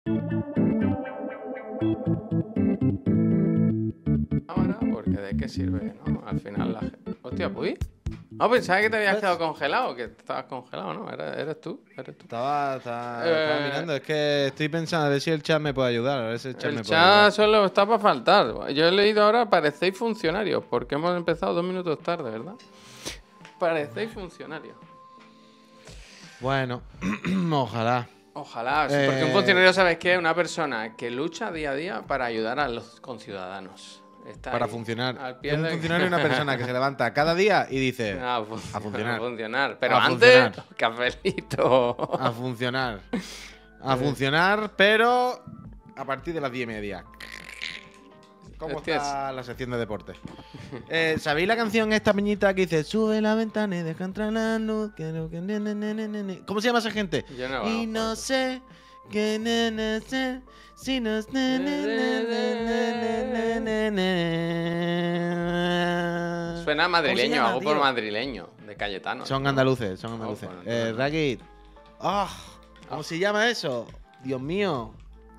Ahora, porque ¿de qué sirve, no? Al final la gente... Hostia, pues. No, pensaba que te habías quedado congelado, que estabas congelado, ¿no? ¿Eres tú? ¿Eres tú? Estaba mirando, es que estoy pensando a ver si el chat me puede ayudar, a ver si el chat El me puede ayudar. chat solo está para faltar. Yo he leído ahora, parecéis funcionarios, porque hemos empezado 2 minutos tarde, ¿verdad? Parecéis funcionarios. Bueno, ojalá. Ojalá, sí, porque un funcionario, ¿sabes qué? Una persona que lucha día a día para ayudar a los conciudadanos. Está Para ahí, funcionar. al pie Un de- funcionario es una persona que se levanta cada día y dice A funcionar. funcionar. Pero A antes, funcionar. cafelito. a funcionar. A funcionar, pero a partir de las 10:30. ¿Cómo Hostias. está la sección de deporte? ¿Sabéis la canción esta peñita que dice sube la ventana y deja entrar la luz? ¿Cómo se llama esa gente? Yo no Y conozco no eso. sé que sé si nos Suena madrileño, llama, algo por tío? madrileño, de Cayetano. Son ¿no? andaluces, son andaluces. Oh, pues no. Ragit. ¿Cómo se llama eso? Dios mío.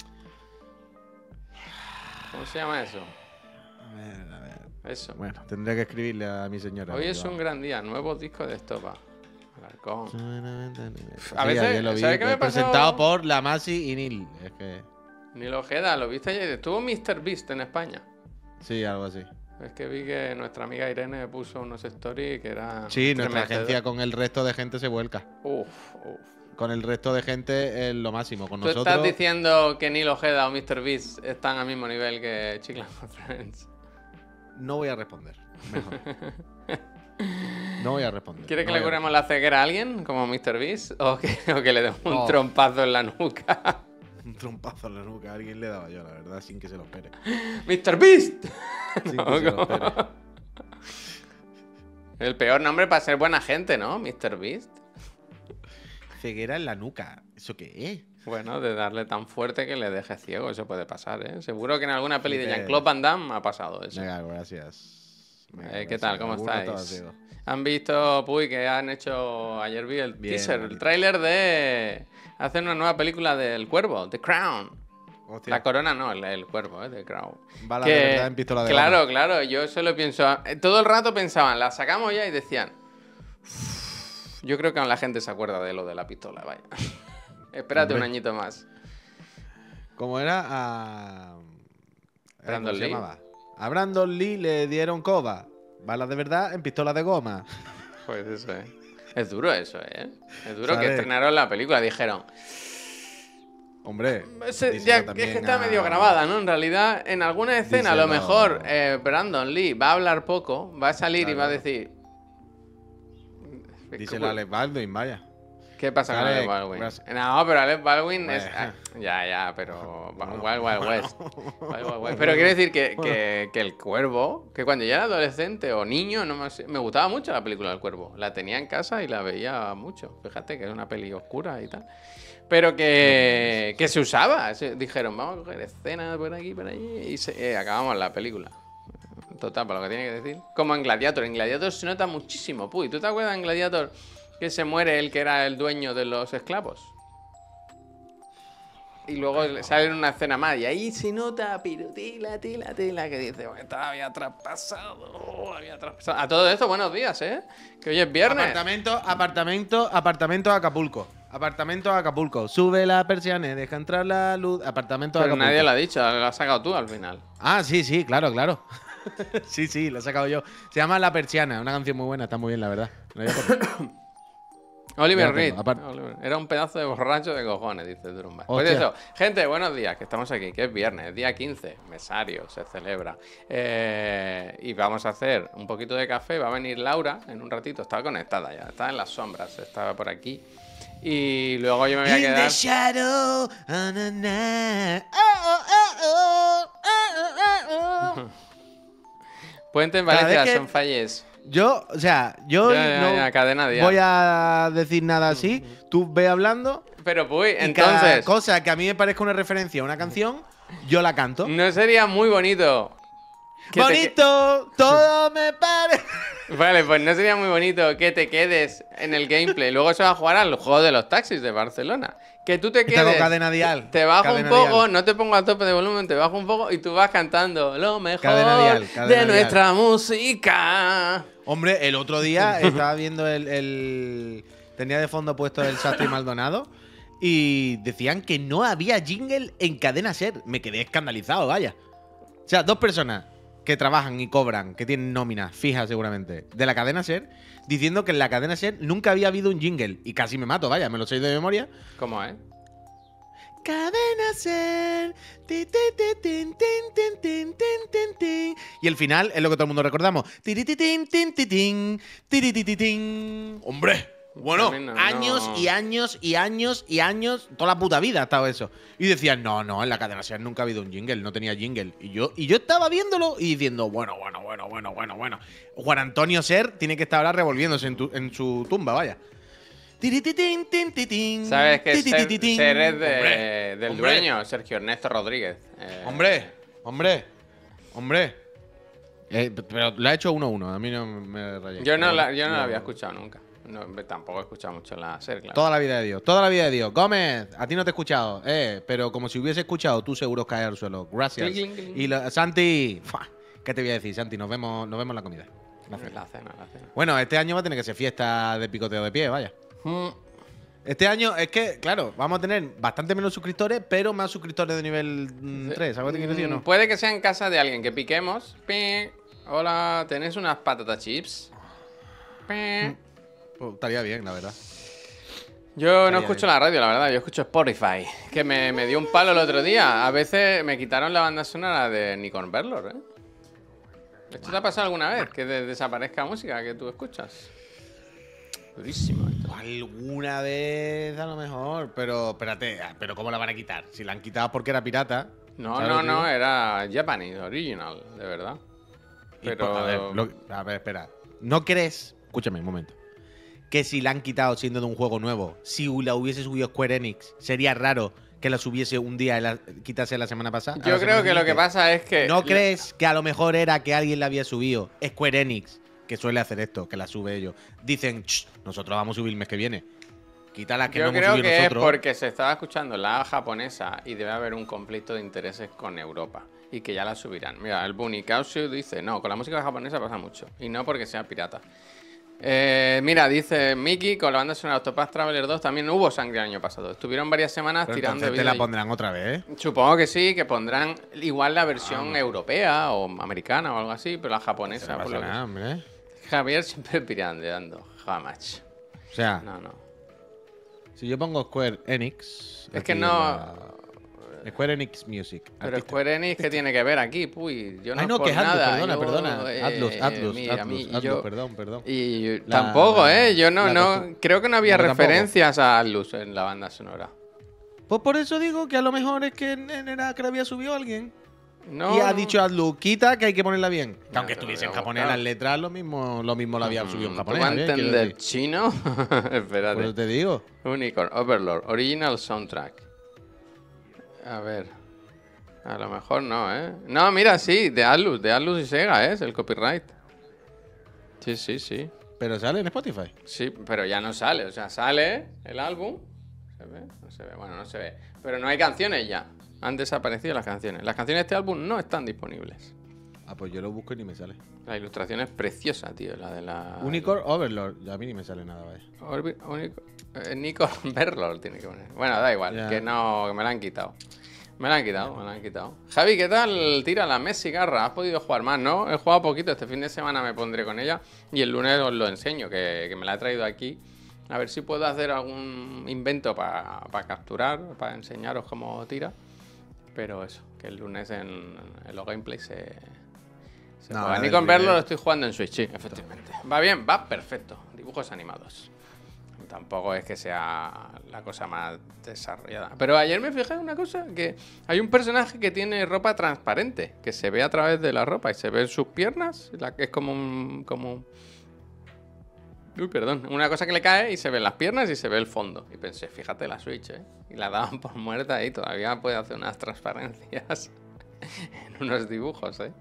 ¿Cómo se llama eso? A ver. Eso. Bueno, tendré que escribirle a mi señora. Hoy porque es un vamos. gran día, nuevo disco de Estopa. Alarcón. A veces, veces, lo vi, ¿sabes qué me pasó? presentado por la Masi y Nil. Es que Ni lo Ojeda, ¿lo viste ayer? Estuvo Mr. Beast en España. sí, algo así. Es que vi que nuestra amiga Irene puso unos stories que era. Sí, nuestra estremecedor. agencia con el resto de gente se vuelca. Uf. Con el resto de gente es lo máximo. Con ¿Tú nosotros. estás diciendo que Neil Ojeda o Mr. Beast están al mismo nivel que Chiclana Friends? No voy a responder. Mejor. No voy a responder. ¿Quieres que no le voy a curemos la ceguera a alguien, como Mr. Beast? ¿O que le demos un Oh. trompazo en la nuca? responder. Un trompazo en la nuca. A alguien le daba yo, la verdad, sin que se lo espere. ¡Mr. Beast! Sin No, que se lo ¿cómo? espere. El peor nombre para ser buena gente, ¿no? Mr. Beast. Ceguera en la nuca. ¿Eso qué es? Bueno, de darle tan fuerte que le deje ciego, eso puede pasar, ¿eh? Seguro que en alguna peli de Dice- Jean-Claude Van Damme ha pasado eso. Venga, gracias. Venga, ¿Qué tal? ¿Cómo Alguno estaba estáis? ciego. ¿Han visto, Puy, que han hecho... Ayer vi el Bien, teaser, el bonito. tráiler de... Hacen una nueva película del Cuervo, The Crown. Hostia, La corona no, el Cuervo, The Crown. bala de verdad en pistola de Claro, goma. claro, yo solo pienso... Todo el rato pensaban, la sacamos ya y decían... Yo creo que aún la gente se acuerda de lo de la pistola, vaya. Espérate un Hombre. añito más. ¿Cómo era? A... Brandon ¿cómo se Lee. llamaba? A Brandon Lee le dieron coba. Balas de verdad en pistola de goma. Pues eso, ¿eh? Es duro eso, ¿eh? Es duro que ¿Sabes? estrenaron la película. Dijeron, Hombre. ya, díselo es también que está a- medio grabada, ¿no? En realidad, en alguna escena, a lo Díselo. mejor Brandon Lee va a hablar poco, va a salir y va a Claro. decir... Díselo a Alec Baldwin, vaya. ¿Qué pasa con Alec, Alec Baldwin? gracias. No, pero Alec Baldwin es... Bueno. Ya, pero... Bueno. Wild Wild West. Wild Wild West. Pero quiero decir que El Cuervo, que cuando yo era adolescente o niño, no me gustaba mucho la película del Cuervo. La tenía en casa y la veía mucho. Fíjate que es una peli oscura y tal. Pero que se usaba. Dijeron, vamos a coger escenas por aquí, por allí. Y acabamos la película. Total, para lo que tiene que decir. Como en Gladiator. En Gladiator se nota muchísimo. Puy, ¿tú te acuerdas en Gladiator que se muere el que era el dueño de los esclavos? Y luego sale en una escena más. Y ahí se nota, pero tila, que dice, bueno, había traspasado. A todo esto, buenos días, ¿eh? Que hoy es viernes. Apartamento Acapulco. Apartamento Acapulco. Sube la persiana y deja entrar la luz. Apartamento Pero Acapulco. nadie lo ha dicho, lo has sacado tú al final. Ah, sí, claro. sí, lo he sacado yo. Se llama La Persiana, una canción muy buena, está muy bien, la verdad. No había por- Oliver Ya Reed. tengo, aparte- Oliver. Era un pedazo de borracho de cojones, dice Durumba. Pues Hostia. eso, gente, buenos días, que estamos aquí, que es viernes, día 15, mesario, se celebra. Y vamos a hacer un poquito de café. Va a venir Laura en un ratito, estaba conectada ya, estaba en las sombras, estaba por aquí. Y luego yo me voy a In quedar. the shadow, Puente en Cada vez Valencia, que- son falles. Yo, o sea, yo Ya, cadena no dial. voy a decir nada así. Tú ve hablando Pero pues, y cada entonces, cosa que a mí me parezca una referencia a una canción, yo la canto. no sería muy bonito. que te- Bonito, todo me parece. Vale, pues no sería muy bonito que te quedes en el gameplay. Luego se va a jugar al juego de los taxis de Barcelona. Que tú te Está con quedes. cadena dial. Te bajo cadena un poco, dial. no te pongo a tope de volumen, te bajo un poco y tú vas cantando lo mejor Cadena de dial. nuestra música. Hombre, el otro día estaba viendo tenía de fondo puesto el Sastre y Maldonado y decían que no había jingle en Cadena Ser. Me quedé escandalizado, vaya. O sea, dos personas que trabajan y cobran, que tienen nóminas fijas seguramente, de la Cadena Ser, diciendo que en la Cadena Ser nunca había habido un jingle. Y casi me mato, vaya, me lo sé de memoria. ¿Cómo es? Cadena Ser. Ti, ti, ti, tin, tin, tin, tin, tin, tin, tin. Y el final es lo que todo el mundo recordamos. Tiri, ti, tin, tin, ti, tin, tiri, ti, ti, tin. ¡Hombre! Bueno, También años y años y años y años, toda la puta vida ha estado eso. Y decían, no, en la Cadena Ser nunca ha habido un jingle, no tenía jingle. Y yo estaba viéndolo y diciendo, bueno. Juan Antonio Ser tiene que estar ahora revolviéndose en su tumba, vaya. ¿Sabes que Ser es del Hombre. dueño, Sergio Ernesto Rodríguez? Hombre. Pero lo ha hecho 1-1, a mí no me rayé. Yo no la había escuchado nunca. No, tampoco he escuchado mucho la Ser, claro. Toda la vida de Dios. Gómez, a ti no te he escuchado, pero como si hubiese escuchado, tú seguro caes al suelo. Gracias. Cling, cling, cling. Y Santi, ¿qué te voy a decir, Santi? Nos vemos en la comida. La cena. La cena. Bueno, este año va a tener que ser fiesta de picoteo de pie, vaya. Este año es que, claro, vamos a tener bastante menos suscriptores, pero más suscriptores de nivel 3. ¿Sabes qué quiero decir o no? Puede que sea en casa de alguien que piquemos. Pi. Hola, ¿tenés unas patatas chips? Pi. Pues estaría bien, la verdad. Yo no escucho la radio, la verdad, yo escucho Spotify. Que me dio un palo el otro día. A veces me quitaron la banda sonora de Nicole Berlor, ¿eh? ¿Esto te ha pasado alguna vez? Que desaparezca música que tú escuchas. Durísimo esto. Alguna vez a lo mejor, pero espérate, pero ¿cómo la van a quitar? Si la han quitado porque era pirata. No, ¿sabes lo que digo? era Japanese, original, de verdad. Y, Pero... a ver, espera. ¿No crees, escúchame un momento, que si la han quitado siendo de un juego nuevo, si la hubiese subido Square Enix, sería raro que la subiese un día y quitase la semana pasada? Yo creo que lo que pasa es que... ¿No crees que a lo mejor era que alguien la había subido? Square Enix, que suele hacer esto, que la sube ellos. Dicen, nosotros vamos a subir el mes que viene. Quítala que Yo no hemos creo subido que nosotros. es porque se estaba escuchando la japonesa y debe haber un conflicto de intereses con Europa y que ya la subirán. Mira, el Bunikaushu dice, no, con la música japonesa pasa mucho y no porque sea pirata. Mira, dice Miki, con la banda sonora de Octopath Traveler 2 también hubo sangre el año pasado. Estuvieron varias semanas Pero tirando entonces te vídeos la pondrán otra vez. Supongo que sí, que pondrán igual la versión europea o americana o algo así, pero la japonesa. No por pasa lo que... nada, hombre. Javier siempre pirandeando, jamás. O sea, No. si yo pongo Square Enix... Es que aquí no... Square Enix Music. Pero artista. Square Enix, ¿qué tiene que ver aquí? Puy, yo no Ay, no, por que es Atlus, nada. perdona. Atlus, Perdón. perdón. Y La- tampoco, la- Yo no creo que no había No, tampoco. referencias a Atlus en la banda sonora. Pues por eso digo que a lo mejor es que era que la había subido alguien. No. Y ha dicho Atlus, quita que hay que ponerla bien. Que Ya, aunque pero estuviese en voy a japonés buscar. las letras, lo mismo la había subido en ¿Tú japonés. vas a Javier, quiero entender decir. chino? Por Espérate. eso te digo. Unicorn, Overlord, Original Soundtrack. A ver. A lo mejor no, ¿eh? No, mira, sí, de Atlus y Sega, ¿eh? Es el copyright. Sí. Pero sale en Spotify. Sí, pero ya no sale. O sea, sale el álbum. ¿Se ve? No se ve. Bueno, no se ve. Pero no hay canciones ya. Han desaparecido las canciones. Las canciones de este álbum no están disponibles. Ah, pues yo lo busco y ni me sale. La ilustración es preciosa, tío. La de la... Unicorn Overlord. A mí ni me sale nada, vaya. Nico Berlor tiene que poner. Bueno, da igual. Ya. Que no, que me la han quitado. Me la han quitado. Javi, ¿qué tal? Tira la Messi Garra. ¿Has podido jugar más, no? He jugado poquito. Este fin de semana me pondré con ella. Y el lunes os lo enseño, que me la he traído aquí. A ver si puedo hacer algún invento para capturar, para enseñaros cómo tira. Pero eso, que el lunes en los gameplays se No, juega. a Ni ver, con verlo primero- lo estoy jugando en Switch, sí, efectivamente. Va bien, va perfecto. Dibujos animados. Tampoco es que sea la cosa más desarrollada. Pero ayer me fijé en una cosa, que hay un personaje que tiene ropa transparente, que se ve a través de la ropa y se ven sus piernas, es como un... Uy, perdón. Una cosa que le cae y se ven las piernas y se ve el fondo. Y pensé, fíjate la Switch, ¿eh? Y la daban por muerta ahí. Todavía puede hacer unas transparencias en unos dibujos, ¿eh?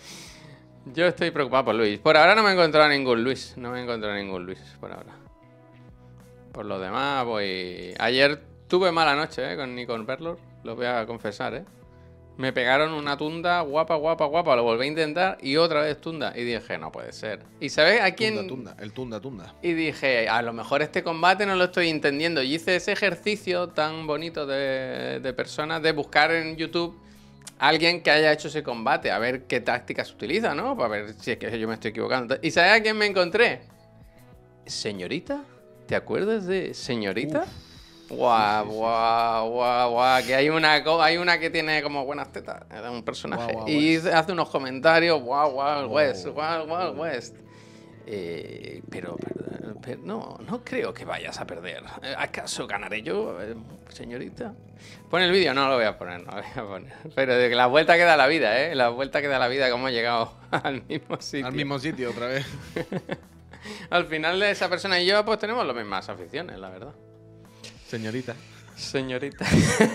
Yo estoy preocupado por Luis. Por ahora no me he encontrado ningún Luis. No me he encontrado ningún Luis por ahora. Por lo demás, voy... Ayer tuve mala noche, ni con verlos, lo voy a confesar, Me pegaron una tunda guapa, guapa, guapa. Lo volví a intentar y otra vez tunda. Y dije, no puede ser. ¿Y sabes a quién? Tunda. Y dije, a lo mejor este combate no lo estoy entendiendo. Y hice ese ejercicio tan bonito de personas de buscar en YouTube a alguien que haya hecho ese combate. A ver qué tácticas utiliza, ¿no? Para ver si es que yo me estoy equivocando. ¿Y sabes a quién me encontré? ¿Señorita? ¿Te acuerdas de Señorita? Guau, guau, guau, guau, que hay una que tiene como buenas tetas, es un personaje, Guau, y West. hace unos comentarios, guau, guau, Guau, West, guau, guau, West. Pero no creo que vayas a perder. ¿Acaso ganaré yo, señorita? Pon el vídeo, no lo voy a poner, no lo voy a poner. Pero de que la vuelta que da la vida, la vuelta que da la vida, cómo he llegado al mismo sitio. Al mismo sitio otra vez. Al final de esa persona y yo, pues tenemos las mismas aficiones, la verdad. Señorita. Señorita.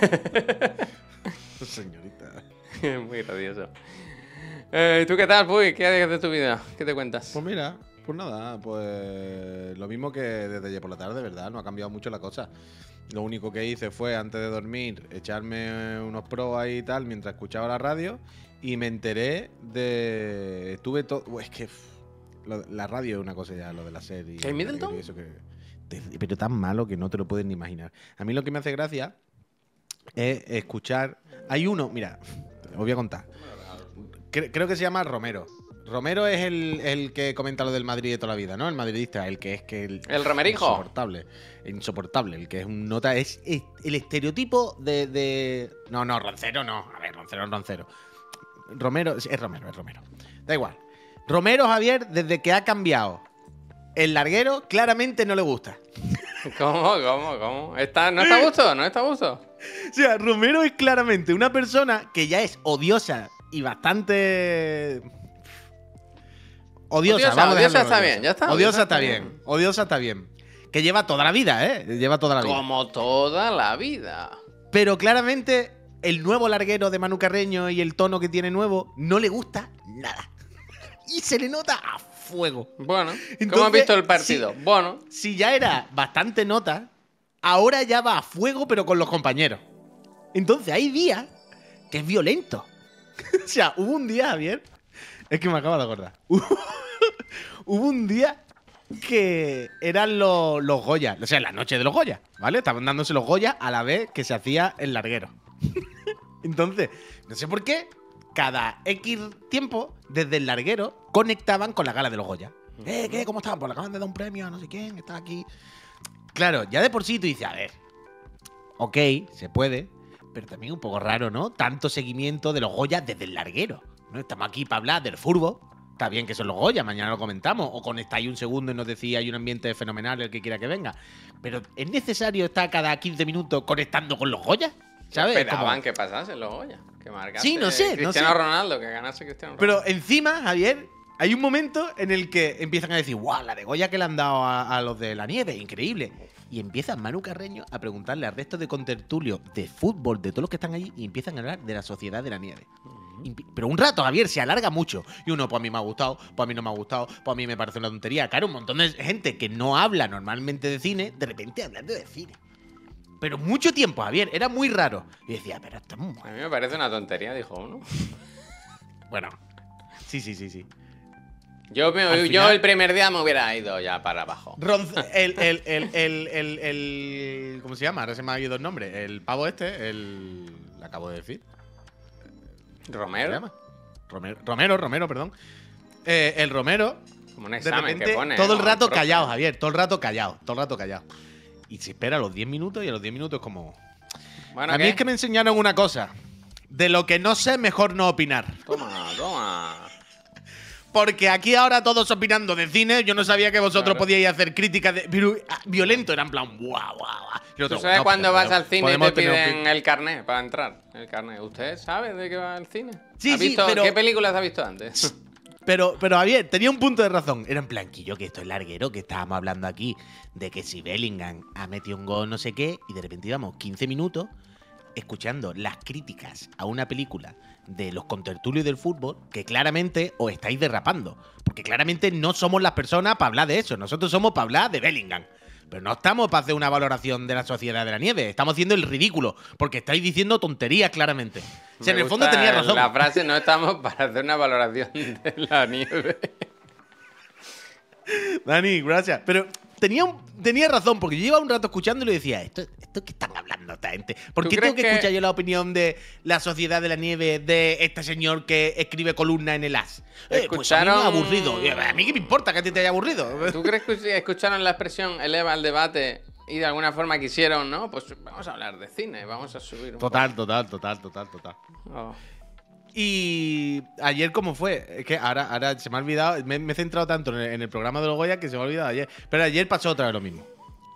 Señorita. Muy gracioso. ¿Tú qué tal, Puy? ¿Qué haces de tu vida? ¿Qué te cuentas? Pues mira, pues nada, pues lo mismo que desde ayer por la tarde, ¿verdad? No ha cambiado mucho la cosa. Lo único que hice fue, antes de dormir, echarme unos pros ahí y tal, mientras escuchaba la radio, y me enteré de... Estuve todo... Es que la radio es una cosa ya, lo de la serie. ¿Kate Middleton? Eso pero tan malo que no te lo puedes ni imaginar. A mí lo que me hace gracia es escuchar... Hay uno, mira, te lo voy a contar. Creo que se llama Romero. Romero es el que comenta lo del Madrid de toda la vida, ¿no? El madridista, el que es que... ¿El Romerijo? Insoportable. El que es un nota... Es el estereotipo de... No, Roncero no. A ver, Roncero es Roncero. Romero... Es Romero. Da igual. Romero, Javier, desde que ha cambiado el larguero, claramente no le gusta. ¿Cómo? ¿No está a gusto? ¿No está a gusto? O sea, Romero es claramente una persona que ya es odiosa y bastante... Odiosa, vamos a odiosa dejarlo está en bien, ya está. Odiosa está bien. Que lleva toda la vida, Lleva toda la vida. Como toda la vida. Pero claramente el nuevo larguero de Manu Carreño y el tono que tiene nuevo no le gusta nada. Y se le nota a fuego. Bueno, Entonces, ¿cómo has visto el partido? Bueno. Si ya era bastante nota, ahora ya va a fuego, pero con los compañeros. Entonces hay días que es violento. O sea, hubo un día, Javier, es que me acabo de acordar. Hubo un día que eran los Goya, o sea, la noche de los Goya, ¿vale? Estaban dándose los Goya a la vez que se hacía el larguero. Entonces, no sé por qué, cada X tiempo, desde el larguero, conectaban con la gala de los Goya. ¿Qué? ¿Cómo estaban? Pues le acaban de dar un premio a no sé quién, está aquí. Claro, ya de por sí tú dices, a ver, ok, se puede, pero también un poco raro, ¿no? Tanto seguimiento de los Goya desde el larguero, ¿no? Estamos aquí para hablar del furbo. Está bien que son los Goya, mañana lo comentamos. O conectáis un segundo y nos decís hay un ambiente fenomenal, el que quiera que venga. Pero ¿es necesario estar cada 15 minutos conectando con los Goya? ¿Sabes? Esperaban que pasasen los Goya. Que marcase Sí, no sé. Cristiano Ronaldo, que ganase Cristiano Ronaldo. Pero encima, Javier, hay un momento en el que empiezan a decir, guau, la de Goya que le han dado a los de la nieve, increíble. Y empieza Manu Carreño a preguntarle al resto de contertulios de fútbol, de todos los que están allí, y empiezan a hablar de la sociedad de la nieve. Pero un rato, Javier, se alarga mucho. Y uno, pues a mí me ha gustado, pues a mí no me ha gustado, pues a mí me parece una tontería. Claro, un montón de gente que no habla normalmente de cine, de repente hablando de cine. Pero mucho tiempo, Javier, era muy raro. Y decía, pero esto es muy A mí me parece una tontería, dijo uno. Bueno, sí. Yo final- el primer día me hubiera ido ya para abajo. ¿Cómo se llama? Ahora se me ha ido el nombre. El pavo este, lo acabo de decir. ¿Cómo se Romero, llama? Romero, perdón. El Romero, como un de examen repente, que pone. todo el ¿no? rato profe. callado, Javier. Todo el rato callado. Y se espera a los 10 minutos y a los 10 minutos es como... Bueno, A mí ¿qué? es que me enseñaron una cosa. De lo que no sé, mejor no opinar. Toma. Porque aquí ahora todos opinando de cine, yo no sabía que vosotros Claro. podíais hacer críticas de violento, era en plan guau. Y ¿Tú otro, sabes no, cuando pero vas al cine y podemos te tener piden el carnet para entrar? El carnet. ¿Usted sabe de qué va el cine? Sí, ¿Ha sí, visto, pero- ¿Qué películas ha visto antes? Pero Javier, tenía un punto de razón. Era en plan, que yo, que esto es larguero, que estábamos hablando aquí de que si Bellingham ha metido un gol, no sé qué, y de repente íbamos 15 minutos escuchando las críticas a una película de los contertulios del fútbol, que claramente os estáis derrapando. Porque claramente no somos las personas para hablar de eso. Nosotros somos para hablar de Bellingham. Pero no estamos para hacer una valoración de la Sociedad de la Nieve. Estamos haciendo el ridículo. Porque estáis diciendo tonterías claramente. O sea, en el fondo tenía razón. La frase no estamos para hacer una valoración de la nieve. Dani, gracias. Pero tenía razón, porque yo llevaba un rato escuchándolo y decía, ¿esto qué están hablando esta gente? ¿Por qué tengo que escuchar yo la opinión de la Sociedad de la Nieve de este señor que escribe columna en el As? Pues a mí me ha aburrido. A mí qué me importa que a ti te haya aburrido. ¿Tú crees que escucharon la expresión eleva el debate y de alguna forma quisieron, ¿no? Pues vamos a hablar de cine, vamos a subir un Total. Oh. Y ayer, ¿cómo fue? Es que ahora se me ha olvidado. Me he centrado tanto en el programa de los Goya que se me ha olvidado ayer. Pero ayer pasó otra vez lo mismo.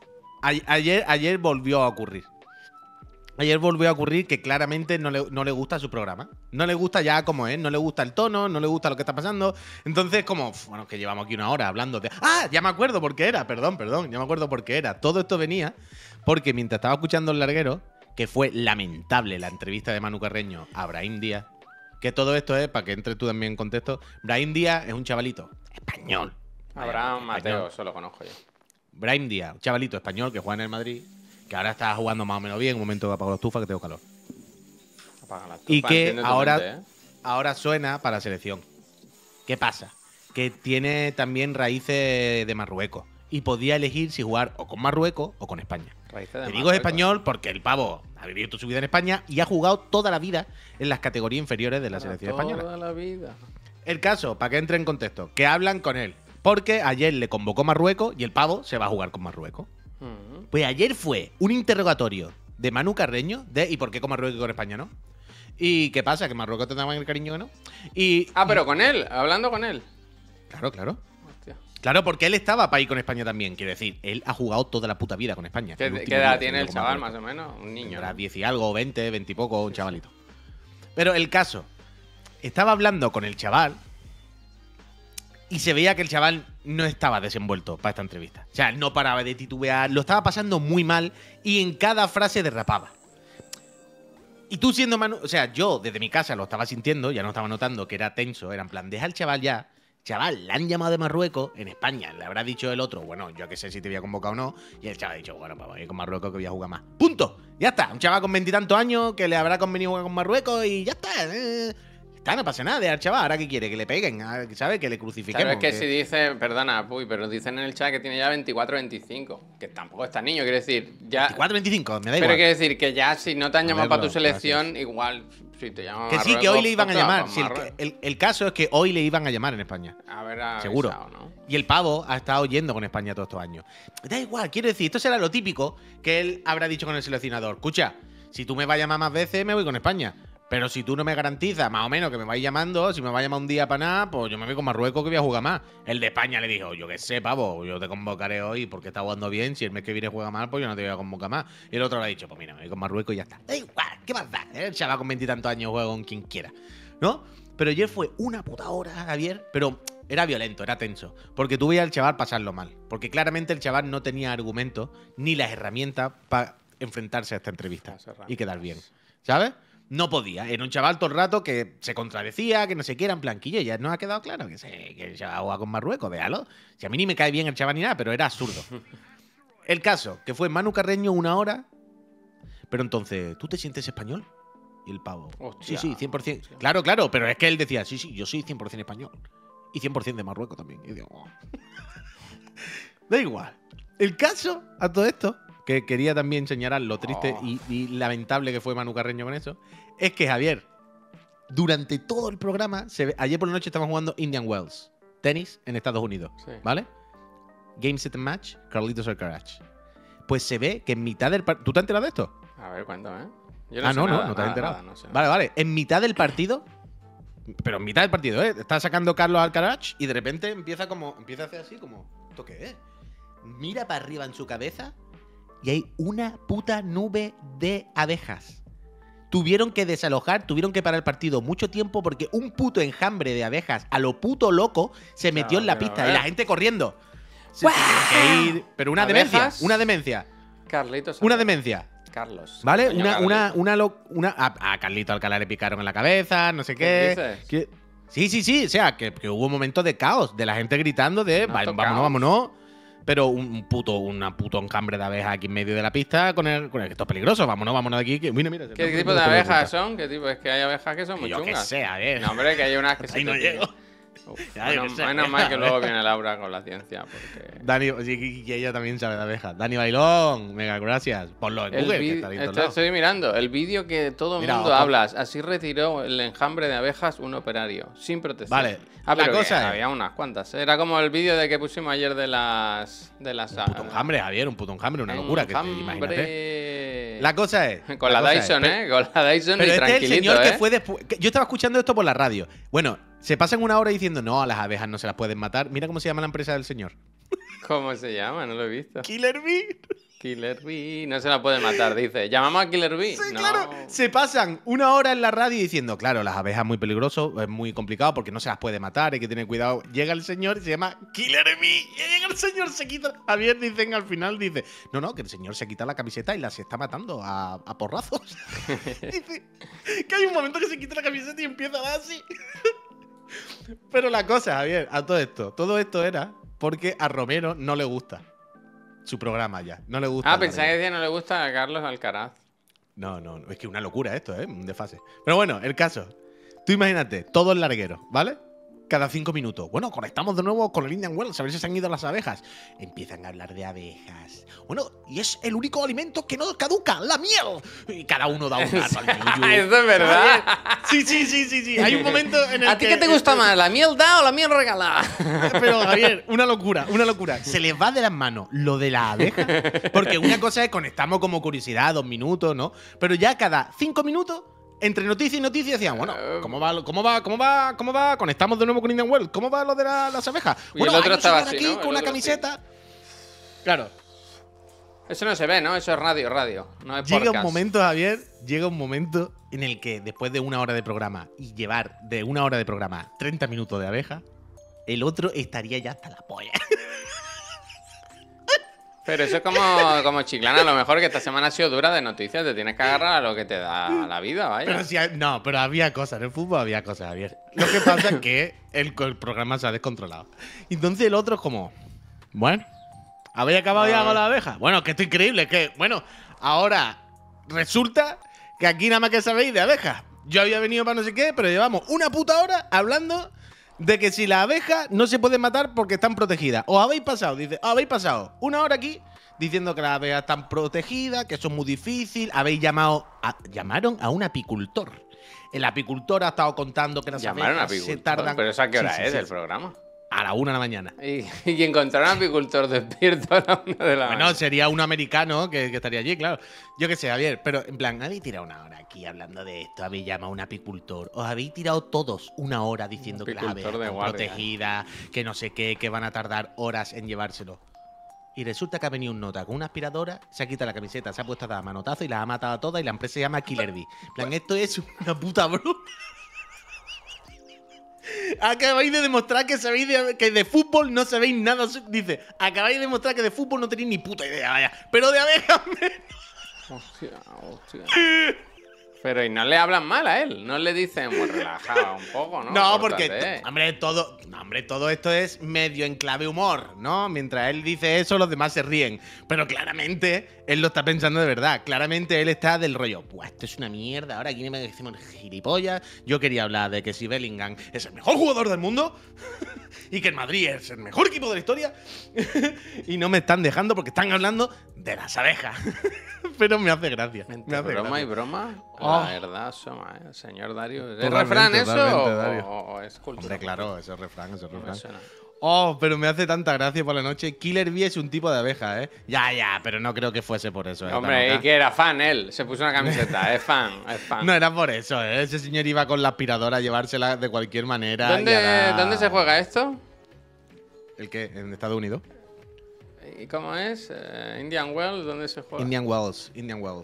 Ayer volvió a ocurrir. Ayer volvió a ocurrir que claramente no le gusta su programa. No le gusta ya como es. No le gusta el tono, no le gusta lo que está pasando. Entonces, como, bueno, que llevamos aquí una hora hablando de. ¡Ah! Ya me acuerdo por qué era. Perdón. Ya me acuerdo por qué era. Todo esto venía porque mientras estaba escuchando El Larguero, que fue lamentable la entrevista de Manu Carreño a Brahim Díaz. Que todo esto es, para que entres tú también en contexto, Brahim Díaz es un chavalito español. Abraham Mateo, eso lo conozco yo. Brahim Díaz, un chavalito español que juega en el Madrid, que ahora está jugando más o menos bien. Un momento apago la estufa que tengo calor. Apaga la estufa, Y que ahora, mente, ahora suena para la selección. ¿Qué pasa? Que tiene también raíces de Marruecos. Y podía elegir si jugar o con Marruecos o con España. Te digo es español porque el pavo ha vivido toda su vida en España y ha jugado toda la vida en las categorías inferiores de la selección española. Toda la vida. El caso, para que entre en contexto, que hablan con él. Porque ayer le convocó Marruecos y el pavo se va a jugar con Marruecos. Pues ayer fue un interrogatorio de Manu Carreño de ¿y por qué con Marruecos y con España no? ¿Y qué pasa? ¿Que Marruecos te da más el cariño que no? Pero con él, hablando con él. Claro. Hostia. Claro, porque él estaba para ir con España también. Quiero decir, él ha jugado toda la puta vida con España. ¿Qué edad tiene el chaval, más o menos? Un niño. Tendrá 10 y algo, 20, 20 y poco, un chavalito. Pero el caso, estaba hablando con el chaval y se veía que el chaval no estaba desenvuelto para esta entrevista. O sea, no paraba de titubear, lo estaba pasando muy mal y en cada frase derrapaba. Y tú siendo Manu, o sea, yo desde mi casa lo estaba sintiendo, ya no estaba notando que era tenso, era en plan, deja al chaval ya. Chaval, le han llamado de Marruecos, en España, le habrá dicho el otro, bueno, yo que sé si te voy a convocar o no, y el chaval ha dicho, bueno, pues voy a ir con Marruecos que voy a jugar más. ¡Punto! Ya está, un chaval con veintitantos años que le habrá convenido jugar con Marruecos y ya está. Está, no pasa nada, de al chaval, ahora que quiere, que le peguen, ¿sabes? Que le crucifiquemos. Claro, es que si dice, perdona, pero dicen en el chat que tiene ya 24, 25, que tampoco está niño, quiero decir, ya... 24, 25, me da igual. Pero quiero decir que ya si no te han llamado para tu selección, igual si te llaman que sí, que hoy le iban a llamar. Si el caso es que hoy le iban a llamar en España. A ver, seguro. avisado, ¿no? Y el pavo ha estado yendo con España todos estos años. Da igual, quiero decir, esto será lo típico que él habrá dicho con el seleccionador. Escucha, si tú me vas a llamar más veces, me voy con España. Pero si tú no me garantizas, más o menos, que me vais llamando, si me vais a llamar un día para nada, pues yo me voy con Marruecos que voy a jugar más. El de España le dijo, yo qué sé, pavo, yo te convocaré hoy porque está jugando bien. Si el mes que viene juega mal, pues yo no te voy a convocar más. Y el otro le ha dicho, pues mira, me voy con Marruecos y ya está. Da igual, ¿qué más da? El chaval con veintitantos años juega con quien quiera, ¿no? Pero ayer fue una puta hora, Javier, pero era violento, era tenso. Porque tú veías al chaval pasarlo mal. Porque claramente el chaval no tenía argumentos ni las herramientas para enfrentarse a esta entrevista y quedar bien, ¿sabes? No podía. Era un chaval todo el rato que se contradecía, que no se quiera, en planquillo. Ya nos ha quedado claro que el chaval juega con Marruecos, déjalo. Si a mí ni me cae bien el chaval ni nada, pero era absurdo. El caso, que fue Manu Carreño una hora. Pero entonces, ¿tú te sientes español? Y el pavo. Hostia, sí, 100%. hostia. Claro, pero es que él decía, sí, yo soy 100% español. Y 100% de Marruecos también. Y digo, oh. Da igual. El caso, a todo esto, que quería también señalar lo triste y lamentable que fue Manu Carreño con eso, es que Javier, durante todo el programa, ayer por la noche estaban jugando Indian Wells, tenis en Estados Unidos, Sí. ¿vale? Game, set and match, Carlitos Alcaraz. Pues se ve que en mitad del partido... ¿Tú te has enterado de esto? A ver, cuéntame. Yo No sé nada, te has enterado. nada, no sé. Vale. En mitad del partido, pero en mitad del partido, ¿eh? Está sacando Carlos Alcaraz y de repente empieza a hacer así como, ¿esto qué es? Mira para arriba en su cabeza y hay una puta nube de abejas. Tuvieron que desalojar, tuvieron que parar el partido mucho tiempo porque un puto enjambre de abejas a lo puto loco se metió en la pista y la gente corriendo. Se tuvieron que ir, pero una ¿Abejas? demencia. Carlitos. Una demencia. Carlos. ¿Vale? Coño, Carlitos. A Carlito Alcalá le picaron en la cabeza, no sé qué. Sí. O sea, que hubo un momento de caos, de la gente gritando de No, vámonos. pero una puto enjambre de abejas aquí en medio de la pista con el que esto es peligroso. Vámonos de aquí. Que, mira, ¿Qué tipo de abejas son? ¿Qué tipo? Es que hay abejas que son muy yo chungas. que sé, a ver. No, hombre, que hay unas que Ahí no llego. Menos mal que luego viene Laura con la ciencia. Porque... Dani, sí, que ella también sabe de abejas. Dani Bailón, mega gracias. Ponlo en Google, que está ahí en todos lados. Estoy mirando el vídeo que todo el mundo habla. Así retiró el enjambre de abejas un operario, sin protestar. Vale, pero la cosa había unas cuantas. Era como el vídeo de que pusimos ayer de las... Un puto enjambre, Javier, un puto enjambre, una locura. Que imagínate. La cosa es... Con la Dyson, con la Dyson pero y este tranquilito, es el señor que fue después... Yo estaba escuchando esto por la radio. Bueno, se pasan una hora diciendo, no, a las abejas no se las pueden matar. Mira cómo se llama la empresa del señor. ¿Cómo se llama? No lo he visto. Killer Bee. Killer Bee. No se la puede matar, dice. ¿Llamamos a Killer Bee? Sí, no. claro. Se pasan una hora en la radio diciendo, claro, las abejas es muy peligroso, es muy complicado porque no se las puede matar, hay que tener cuidado. Llega el señor y se llama Killer Bee. Y llega el señor, se quita... Javier, dicen al final, dice, no, que el señor se quita la camiseta y las está matando a porrazos. Dice que hay un momento que se quita la camiseta y empieza a dar así. Pero la cosa, Javier, a todo esto era porque a Romero no le gusta su programa ya. No le gusta. Pensaba que decía no le gusta a Carlos Alcaraz. No, es que una locura esto, un desfase. Pero bueno, el caso. Tú imagínate, todo el larguero, ¿vale? Cada 5 minutos. Bueno, conectamos de nuevo con el Indian Wells, a ver si se han ido las abejas. Empiezan a hablar de abejas. Bueno, y es el único alimento que no caduca, la miel. Y cada uno da un dato al yuyu. Eso es verdad. Sí. Hay un momento en el ¿A ti qué te gusta más, la miel da o la miel regalada? Pero, Javier, una locura. Se les va de las manos lo de la abeja. Porque una cosa es conectamos como curiosidad, 2 minutos, ¿no? Pero ya cada 5 minutos... Entre noticia y noticia decían, bueno, ¿cómo va? Conectamos de nuevo con Indian Wells. ¿Cómo va lo de las abejas? Y bueno, el otro estaba aquí así, ¿no? con una camiseta. Sí. Claro. Eso no se ve, ¿no? Eso es radio. No es llega podcast. un momento, Javier, en el que después de 1 hora de programa y llevar de 1 hora de programa 30 minutos de abeja, el otro estaría ya hasta la polla. Pero eso es como Chiclana, a lo mejor que esta semana ha sido dura de noticias, te tienes que agarrar a lo que te da la vida, vaya. Pero había cosas, en el fútbol había cosas, Javier. Lo que pasa es que el programa se ha descontrolado. Entonces el otro es como, bueno, ¿habéis acabado ya con la abeja? Bueno, que esto es increíble, que, bueno, ahora resulta que aquí nada más que sabéis de abejas. Yo había venido para no sé qué, pero llevamos una puta hora hablando de que si las abejas no se pueden matar porque están protegidas. Os habéis pasado 1 hora aquí diciendo que las abejas están protegidas, que eso es muy difícil. Llamaron a un apicultor. El apicultor ha estado contando que las abejas se tardan... ¿Pero eso a qué hora es el programa? A la 1 de la mañana. Y encontrar a un apicultor despierto a la 1 de la mañana. Bueno, sería un americano que estaría allí, claro. Yo qué sé, Javier, pero en plan, habéis tirado 1 hora aquí hablando de esto, habéis llamado a un apicultor, os habéis tirado todos 1 hora diciendo que las abejas están protegidas, que no sé qué, que van a tardar horas en llevárselo. Y resulta que ha venido un nota con una aspiradora, se ha quitado la camiseta, se ha puesto a dar manotazo y las ha matado a todas y la empresa se llama Killer Bee. En plan, esto es una puta broma. Acabáis de demostrar que sabéis que de fútbol no sabéis nada. Dice, acabáis de demostrar que de fútbol no tenéis ni puta idea, vaya. Pero de abejas menos. Hostia. Pero y no le hablan mal a él, no le dicen, pues relajado un poco, ¿no? No, porque, hombre, todo esto es medio en clave humor, ¿no? Mientras él dice eso, los demás se ríen. Pero claramente, él lo está pensando de verdad. Claramente él está del rollo, pues esto es una mierda, ahora aquí me decimos gilipollas. Yo quería hablar de que si Bellingham es el mejor jugador del mundo y que el Madrid es el mejor equipo de la historia y no me están dejando porque están hablando de las abejas. Pero me hace gracia. Broma y broma. La verdad, señor Dario. ¿Es refrán eso o es cultura? Hombre, claro, eso es refrán, Oh, pero me hace tanta gracia por la noche. Killer Bee es un tipo de abeja, ¿eh? Ya, pero no creo que fuese por eso. Hombre, y que era fan él. Se puso una camiseta, es fan. No era por eso, ¿eh? Ese señor iba con la aspiradora a llevársela de cualquier manera. ¿Dónde se juega esto? ¿El qué? ¿En Estados Unidos? ¿Y cómo es? ¿Indian Wells? ¿Dónde se juega? Indian Wells.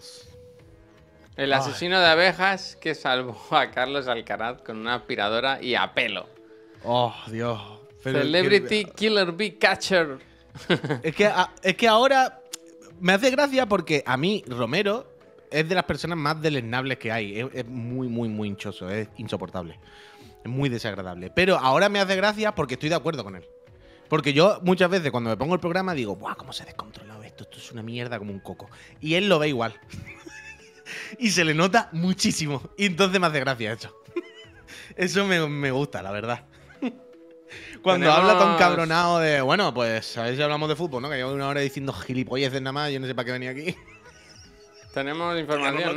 El asesino de abejas que salvó a Carlos Alcaraz con una aspiradora y a pelo. Oh, Dios. Pero Celebrity Killer Bee Catcher. Es que ahora me hace gracia porque a mí Romero es de las personas más deleznables que hay. Es muy, muy, muy hinchoso. Es insoportable. Es muy desagradable. Pero ahora me hace gracia porque estoy de acuerdo con él. Porque yo muchas veces cuando me pongo el programa digo, ¡buah, cómo se ha descontrolado esto! Esto es una mierda como un coco. Y él lo ve igual. Y se le nota muchísimo. Y entonces me hace gracia eso. Eso me gusta, la verdad. Cuando habla tan cabronado de, bueno, pues a ver si hablamos de fútbol, ¿no? Que llevo una hora diciendo gilipolleces nada más, yo no sé para qué venía aquí. Tenemos información,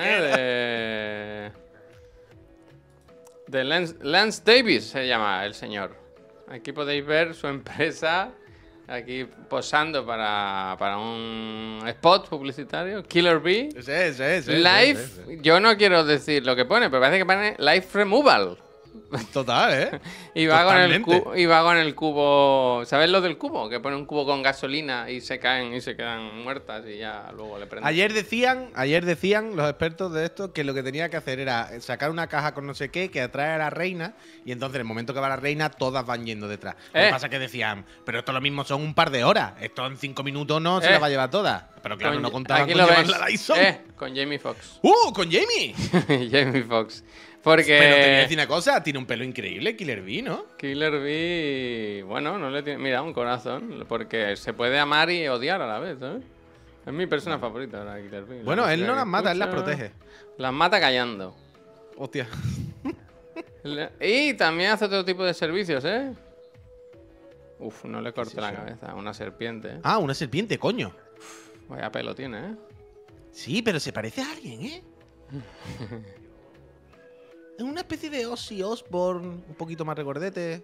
de Lance Davis se llama el señor. Aquí podéis ver su empresa aquí posando para un spot publicitario, Killer Bee. Live, yo no quiero decir lo que pone, pero parece que pone Live Removal. Total, ¿eh? Y va con el cubo. ¿Sabes lo del cubo? Que pone un cubo con gasolina y se caen y se quedan muertas y ya luego le prenden. Ayer decían los expertos de esto que lo que tenía que hacer era sacar una caja con no sé qué que atrae a la reina y entonces en el momento que va la reina todas van yendo detrás. Lo que pasa es que decían, pero esto lo mismo son un par de horas. Esto en 5 minutos no se la va a llevar toda. Pero claro, no contaban con llevarla a Dyson. Con Jamie Foxx. ¡Con Jamie! Jamie Foxx. Porque... Pero te voy a decir una cosa, tiene un pelo increíble Killer Bee, ¿no? Killer Bee, bueno, no le tiene... Mira, un corazón, porque se puede amar y odiar a la vez, ¿sabes? Es mi persona favorita, la Killer Bee. Bueno, él no las mata, él las protege. Las mata callando. Hostia. Y también hace otro tipo de servicios, ¿eh? Uf, no le corte la cabeza, una serpiente. Ah, una serpiente, coño. Vaya pelo tiene, ¿eh? Sí, pero se parece a alguien, ¿eh? Es una especie de Ozzy Osbourne, un poquito más regordete.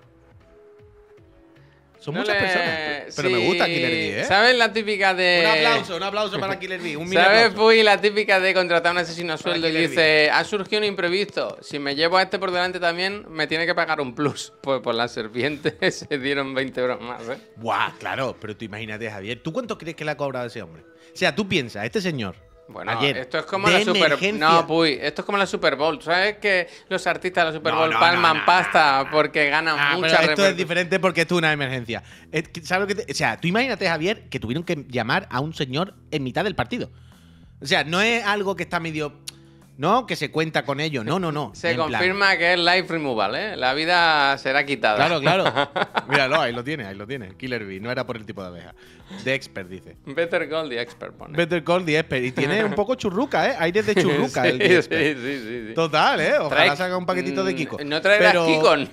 Son muchas personas, pero me gusta Killer Bee, ¿eh? ¿Sabes la típica de...? Un aplauso para Killer Bee. ¿Sabes, Puy, la típica de contratar a un asesino a sueldo y dice, ha surgido un imprevisto, si me llevo a este por delante también, me tiene que pagar un plus? Pues por la serpiente se dieron 20 euros más, ¿eh? Buah, claro, pero tú imagínate, Javier, ¿tú cuánto crees que le ha cobrado ese hombre? O sea, tú piensas, este señor... Bueno, ayer, esto es como la Super Bowl. No, Puy, esto es como la Super Bowl. ¿Sabes que los artistas de la Super Bowl palman pasta porque ganan mucha pero esto es diferente porque esto es una emergencia. ¿Sabes lo que o sea, tú imagínate, Javier, que tuvieron que llamar a un señor en mitad del partido. O sea, no es algo que está medio... No, que se cuenta con ello. No. Se confirma que es life removal, ¿eh? La vida será quitada. Claro. Míralo, ahí lo tiene. Killer Bee, no era por el tipo de abeja. The Expert, dice. Better Call the Expert, pone. Better Call the Expert. Y tiene un poco churruca, ¿eh? Aires de churruca sí, el The Expert. Sí. Total, ¿eh? Ojalá saca un paquetito de Kiko. No traerás Kiko, ¿no?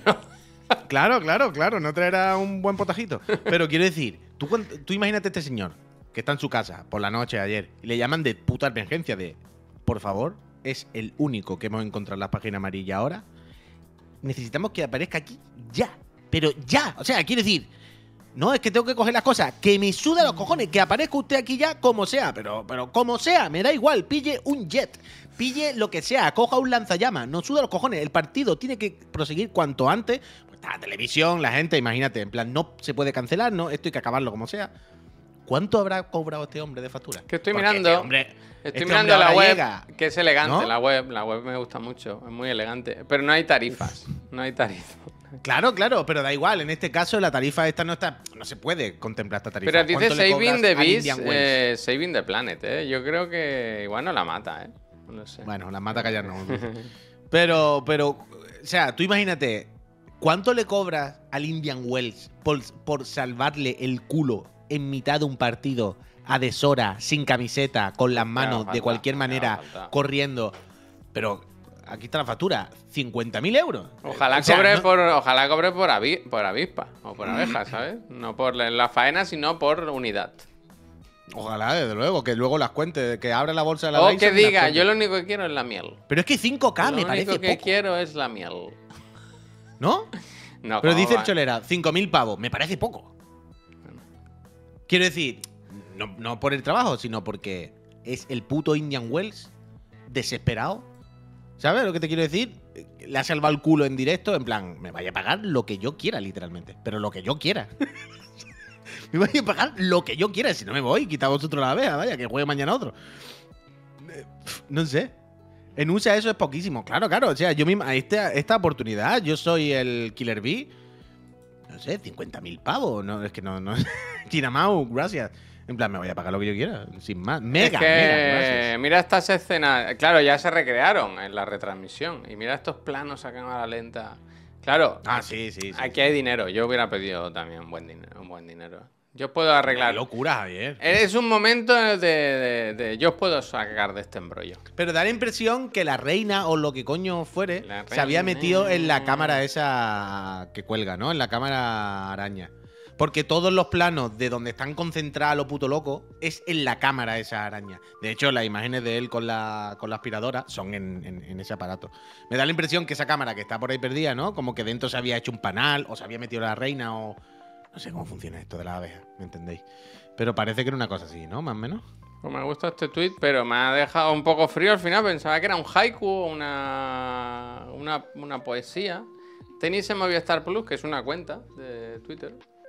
Claro. No traerá un buen potajito. Pero quiero decir, tú imagínate a este señor que está en su casa por la noche ayer y le llaman de puta emergencia de, por favor, es el único que hemos encontrado en la página amarilla ahora. Necesitamos que aparezca aquí ya. Pero ya. O sea, quiero decir, no, es que tengo que coger las cosas. Que me suda los cojones. Que aparezca usted aquí ya como sea. Pero como sea, me da igual. Pille un jet. Pille lo que sea. Coja un lanzallamas. No suda los cojones. El partido tiene que proseguir cuanto antes. Pues la televisión, la gente, imagínate. En plan, no se puede cancelar, ¿no? Esto hay que acabarlo como sea. ¿Cuánto habrá cobrado este hombre de factura? Que estoy mirando. Estoy mirando la web, que es elegante, ¿no? La web me gusta mucho, es muy elegante. Pero no hay tarifas. No hay tarifas. Claro, pero da igual. En este caso, la tarifa esta no está. No se puede contemplar esta tarifa. Pero dice Saving the Beast, Saving the Planet, ¿eh? Yo creo que igual no la mata, ¿eh? No sé. Bueno, la mata callar no. pero, o sea, tú imagínate, ¿cuánto le cobras al Indian Wells por salvarle el culo en mitad de un partido a deshora, sin camiseta, con las manos, de cualquier manera, corriendo? Pero aquí está la factura, 50.000 euros. Ojalá cobre por avispa o por abeja, ¿sabes? No por la faena, sino por unidad. Ojalá, desde luego, que luego las cuente, que abra la bolsa de la Dyson. O que diga, yo lo único que quiero es la miel. Pero es que 5K me parece poco. Lo único que quiero es la miel. ¿No? No. Pero dice el Cholera, 5.000 pavos, me parece poco. Quiero decir, no por el trabajo, sino porque es el puto Indian Wells desesperado. ¿Sabes lo que te quiero decir? Le ha salvado el culo en directo, en plan, me vaya a pagar lo que yo quiera, literalmente. Pero lo que yo quiera. Me vaya a pagar lo que yo quiera. Si no me voy, quita vosotros la abeja, vaya, que juegue mañana otro. No sé. En USA eso es poquísimo. Claro. O sea, yo misma, esta oportunidad, yo soy el Killer Bee. No sé, 50.000 pavos. No, es que no. Chinamau, gracias. En plan, me voy a pagar lo que yo quiera, sin más. Mega, gracias. Mira estas escenas. Claro, ya se recrearon en la retransmisión. Y mira estos planos a cámara lenta. Claro. Ah, sí, sí, sí. Aquí hay dinero. Yo hubiera pedido también un buen dinero. Yo puedo arreglar. Qué locura, Javier. Es un momento yo os puedo sacar de este embrollo. Pero da la impresión que la reina o lo que coño fuere La se había reina. metido en la cámara esa que cuelga, ¿no? En la cámara araña. Porque todos los planos de donde están concentrados los puto locos es en la cámara esa araña. De hecho, las imágenes de él con la aspiradora son en ese aparato. Me da la impresión que esa cámara que está por ahí perdida, ¿no? Como que dentro se había hecho un panal o se había metido la reina o... No sé cómo funciona esto de las abejas, ¿me entendéis? Pero parece que era una cosa así, ¿no? Más o menos. Pues me gusta este tweet, pero me ha dejado un poco frío al final. Pensaba que era un haiku, una poesía. Tenéis en Movistar Plus, que es una cuenta de Twitter.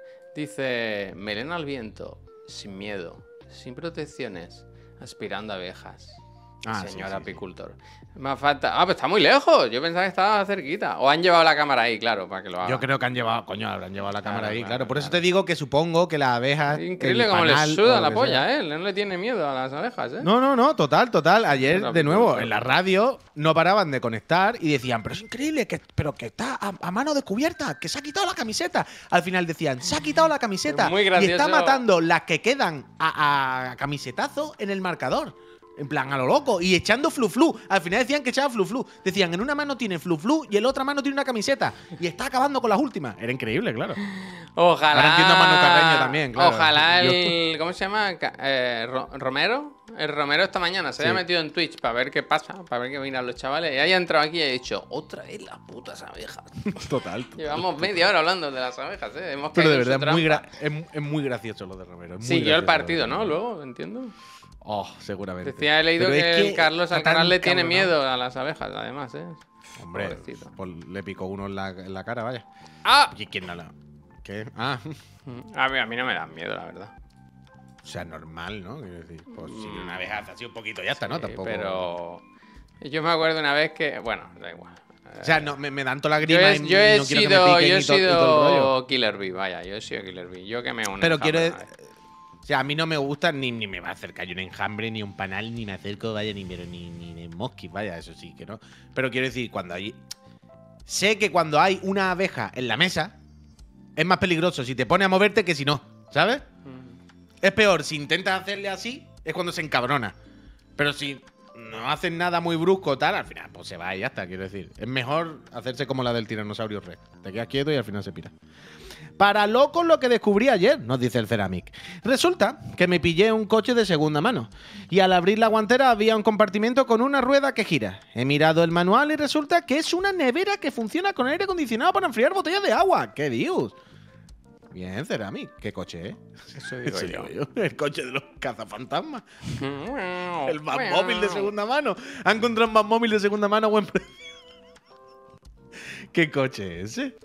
Dice: melena al viento, sin miedo, sin protecciones, aspirando abejas. Señor apicultor. Me falta. Ah, pues está muy lejos. Yo pensaba que estaba cerquita. O han llevado la cámara ahí, claro, para que lo haga. Yo creo que han llevado, coño, habrán llevado la cámara ahí, Claro, claro. Por eso claro. te digo que supongo que las abejas. Increíble el cómo le panal suda o la lo que sea. polla, ¿eh? No le tiene miedo a las abejas, ¿eh? No, total. Ayer, Pero de nuevo, pero- en la radio no paraban de conectar y decían, pero es increíble, pero que está a mano descubierta, que se ha quitado la camiseta. Al final decían, se ha quitado la camiseta Es muy y gracioso. está matando las que quedan a camisetazo en el marcador. En plan, a lo loco. Y echando flu-flu. Al final decían que echaba flu-flu. Decían, en una mano tiene flu-flu y en la otra mano tiene una camiseta. Y está acabando con las últimas. Era increíble, claro. Ojalá. Ahora entiendo a Manu Carreño también, claro. Ojalá Yo- el. ¿Cómo se llama? Romero. El Romero esta mañana se Sí. haya metido en Twitch para ver qué pasa, para ver qué miran los chavales. Y haya entrado aquí y haya dicho: otra vez las putas abejas. Total. Llevamos media hora hablando de las abejas, ¿eh? Hemos Pero de caído en verdad, su es trampa. es muy gracioso lo de Romero. es muy Siguió el gracioso partido, lo de ¿no? Romero. Luego, entiendo. Oh, seguramente. Decía, he leído Pero que, es el Carlos está tan Alcaraz le tiene cabronado. miedo a las abejas, además, ¿eh? Hombre, Pobrecito. pues le picó uno en la cara, vaya. ¡Ah! ¿Y quién no la.? ¿Qué? Ah, A mí no me dan miedo, la verdad. o sea, normal, ¿no? Quiero decir, pues si una abejaza así un poquito ya está, ¿no? Sí, Tampoco. pero. Yo me acuerdo una vez que. Bueno, da igual. O sea, no, me dan toda la Yo grima he, y yo he no quiero que me sido, piquen yo he y todo el rollo. sido Killer Bee, vaya, yo he sido Killer Bee. Yo que me uno. Pero quiero. O sea, a mí no me gusta ni me va a acercar yo un enjambre, ni un panal, ni me acerco, vaya, ni de mosquis, vaya, eso sí que no. Pero quiero decir, cuando hay. Sé que cuando hay una abeja en la mesa, es más peligroso si te pones a moverte que si no, ¿sabes? Es peor, si intentas hacerle así, es cuando se encabrona. Pero si no haces nada muy brusco o tal, al final pues se va y ya está, quiero decir. Es mejor hacerse como la del tiranosaurio Rex. Te quedas quieto y al final se pira. Para locos lo que descubrí ayer, nos dice el Ceramic. Resulta que me pillé un coche de segunda mano y al abrir la guantera había un compartimento con una rueda que gira. He mirado el manual y resulta que es una nevera que funciona con aire acondicionado para enfriar botellas de agua. ¡Qué dios! Bien, Ceramic. ¿Qué coche, eh? Eso digo Eso yo. digo yo. El coche de los cazafantasmas. El El Batmóvil de segunda mano. ¿Ha encontrado un Batmóvil de segunda mano a buen precio? ¿Qué coche es ese?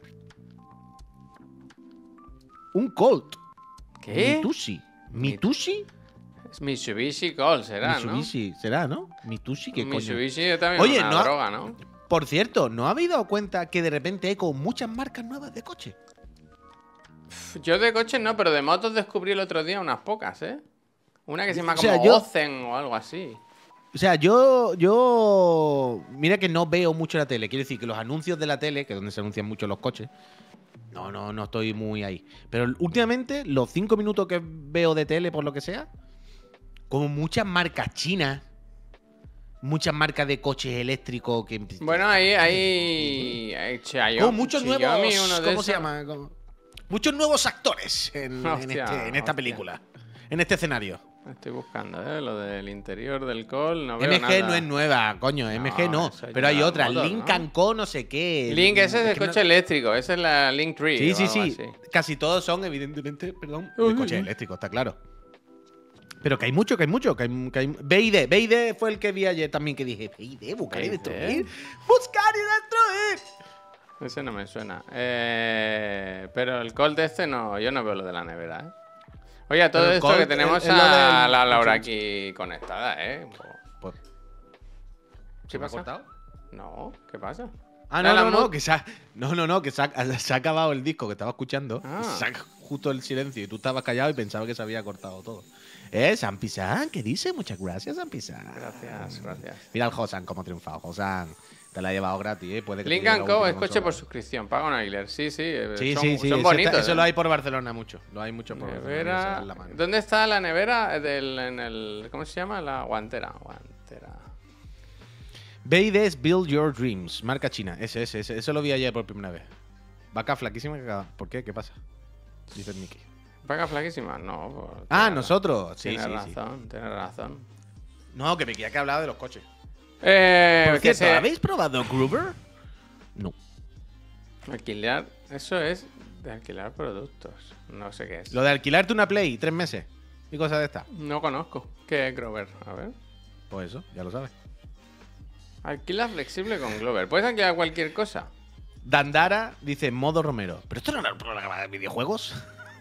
Un Colt. ¿Qué? ¿Mitushi? Es Mitsubishi Colt, será, Mitsubishi, será, ¿no? Mitushi, ¿qué ¿no? coño? Mitsubishi también Oye, es una no- droga, ¿no? Por cierto, ¿no habéis dado cuenta que de repente hay como muchas marcas nuevas de coche? Yo de coches no, pero de motos descubrí el otro día unas pocas, ¿eh? Una que se llama O sea, como yo- Ozen o algo así. O sea, mira que no veo mucho la tele. Quiero decir que los anuncios de la tele, que es donde se anuncian mucho los coches, no estoy muy ahí. Pero últimamente, los 5 minutos que veo de tele, por lo que sea, como muchas marcas chinas, muchas marcas de coches eléctricos que... Bueno, hay Xiaomi, como muchos nuevos... uno de ¿Cómo se esos. llama? Muchos nuevos actores en Hostia, esta hostia. película. En este escenario. Estoy buscando, ¿eh? Lo del interior del Col, no veo MG nada. no es nueva, coño. MG no. eso es Pero hay General otra. Motors, Lincoln ¿no? Co. no sé qué. Link, ese es el que no- coche eléctrico, esa es la Link Tree. Sí, o sí, algo sí. así. Casi todos son, evidentemente, perdón, de Uy, coches uy. eléctricos, está claro. Pero que hay mucho. BID fue el que vi ayer también que dije, BID, buscar y BID. destruir. Buscar y destruir. Ese no me suena. Pero el Colt este no, yo no veo lo de la nevera, ¿eh? Oye, a todo Pero el esto Colt que tenemos es lo a del- la Laura aquí conectada, ¿eh? Pues, ¿Qué me ha pasa? cortado? No, ¿qué pasa? Ah, La no, Lambo- que se ha acabado el disco que estaba escuchando. Ah. Se ha justo el silencio y tú estabas callado y pensaba que se había cortado todo. Sampisan, ¿qué dice? Muchas gracias, Sampisan. Gracias, gracias. Mira al Josan cómo ha triunfado. Josan, te la ha llevado gratis, ¿eh? Puede que te Link llegue la Co última es coche consola. por suscripción, paga un alquiler. Sí, Sí, son, sí, son eso, bonitos. eso lo hay por Barcelona mucho. Lo hay mucho por Nevera. Barcelona. esa es la mano. ¿Dónde está la nevera en el ¿cómo se llama? La guantera. Beides Build Your Dreams, marca china. Ese. Eso lo vi ayer por primera vez. Vaca flaquísima cagada. ¿Por qué? ¿Qué pasa? Dice el Mickey. ¿Paga flaquísima? No. Pues, Nosotros. Sí, tienes sí. razón, tienes razón. No, que me quería que hablaba de los coches. Por Que cierto, ¿habéis probado Groover? No. Alquilar, eso es de alquilar productos. No sé qué es. Lo de alquilarte una Play 3 meses y cosas de estas. No conozco. ¿Qué es Grover? A ver. Pues eso, ya lo sabes. Alquila flexible con Glover. ¿Puedes alquilar cualquier cosa? Dandara dice modo Romero. ¿Pero esto no era un programa de videojuegos?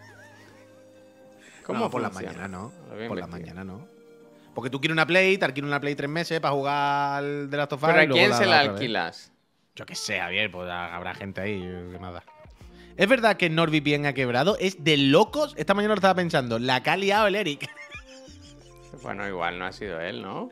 ¿Cómo No, por la funciona? mañana no. Lo voy a Por la investigar. mañana no. Porque tú quieres una Play, te alquilas una Play 3 meses para jugar al de Last of Us. ¿Pero y a luego quién se la otra vez. alquilas? Yo qué sé, Javier, pues habrá gente ahí, qué más da. Es verdad que NordVPN ha quebrado, es de locos. Esta mañana lo estaba pensando, la que ha liado el Eric. Bueno, igual no ha sido él, ¿no?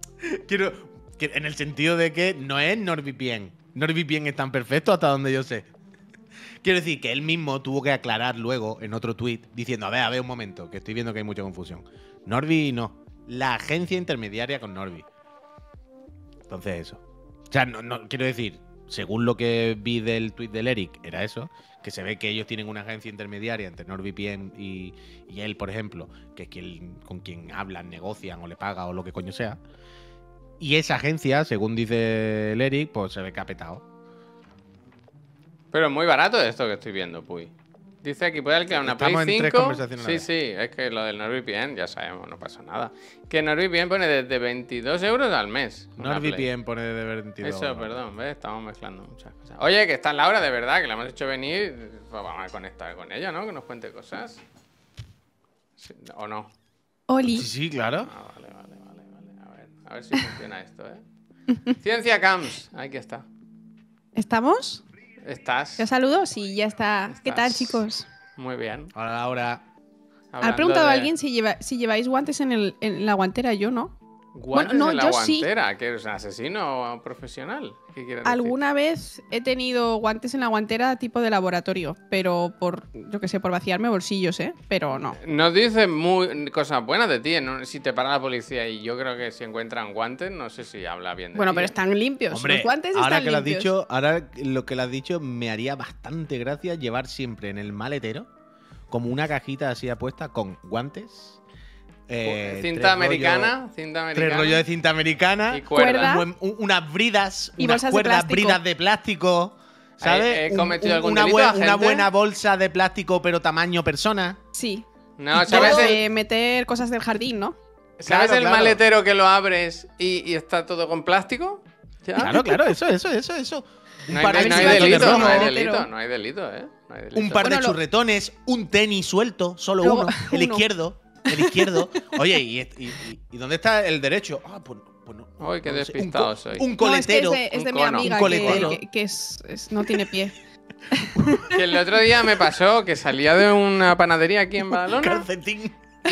En el sentido de que no es NordVPN. NordVPN es tan perfecto hasta donde yo sé. Quiero decir que él mismo tuvo que aclarar luego en otro tweet diciendo, a ver un momento, que estoy viendo que hay mucha confusión. Norvi no. La agencia intermediaria con Norvi. Entonces eso. O sea, no quiero decir, según lo que vi del tweet del Eric, era eso, que se ve que ellos tienen una agencia intermediaria entre NordVPN y él, por ejemplo, que es con quien hablan, negocian o le paga o lo que coño sea. Y esa agencia, según dice el Eric, pues se ve que ha petado. Pero es muy barato esto que estoy viendo, Puy. Dice aquí, puede alquilar una Play Estamos en 5. tres conversaciones a la Sí, vez. sí, es que lo del NordVPN ya sabemos, no pasa nada. Que NordVPN pone desde 22 euros al mes. una Play. NordVPN pone de 22. Eso, perdón, ¿ves? Estamos mezclando muchas cosas. Oye, que está Laura, de verdad, que la hemos hecho venir. Pues vamos a conectar con ella, ¿no? Que nos cuente cosas. Sí, ¿o no? Oli. Sí, claro. Ah, vale. A ver si funciona esto, ¿eh? Ciencia Camps, aquí está. ¿Estamos? ¿Estás? ¿Te saludo? Sí, ya está. ¿Qué tal, Estás. chicos? Muy bien. Ahora. ¿Ha Hablando preguntado de alguien si lleváis guantes en la guantera? Yo no. guantes Bueno, no, en la yo sí. guantera. ¿Que eres un asesino profesional? ¿Qué quieres decir? Alguna vez he tenido guantes en la guantera tipo de laboratorio, pero yo qué sé, por vaciarme bolsillos, ¿eh? Pero no. Nos dicen cosas buenas de ti. ¿no? Si te para la policía y yo creo que si encuentran guantes, no sé si habla bien de Bueno, ti. pero están limpios. Hombre, Los guantes ahora están que lo has limpios. dicho, ahora lo que le has dicho me haría bastante gracia llevar siempre en el maletero como una cajita así apuesta con guantes, Cinta americana. tres rollos de cinta americana, Y cuerda. Cuerda. unas bridas, Y unas bolsas de cuerdas, plástico. bridas de plástico, ¿sabes? ¿He cometido algún una, delito, una agente? buena bolsa de plástico pero tamaño persona. Sí. No, Y ¿sabes todo el, de meter cosas del jardín, ¿no? ¿sabes Claro, el claro. maletero que lo abres y está todo con plástico? ¿Ya? Claro, eso. Un No par hay, de no hay si va todo delito, rojo. no hay Maletero. delito, no hay delito, ¿eh? No hay delito. Un par de Bueno, churretones, un tenis suelto, solo Luego, uno, el uno. izquierdo. El izquierdo. Oye, ¿y dónde está el derecho? Ah, pues no. Uy, qué no sé, despistado soy. Un No, es que coletero. es de un mi cono. amiga Un coletero. que no tiene pie. Que el otro día me pasó que salía de una panadería aquí en Badalona Calcetín.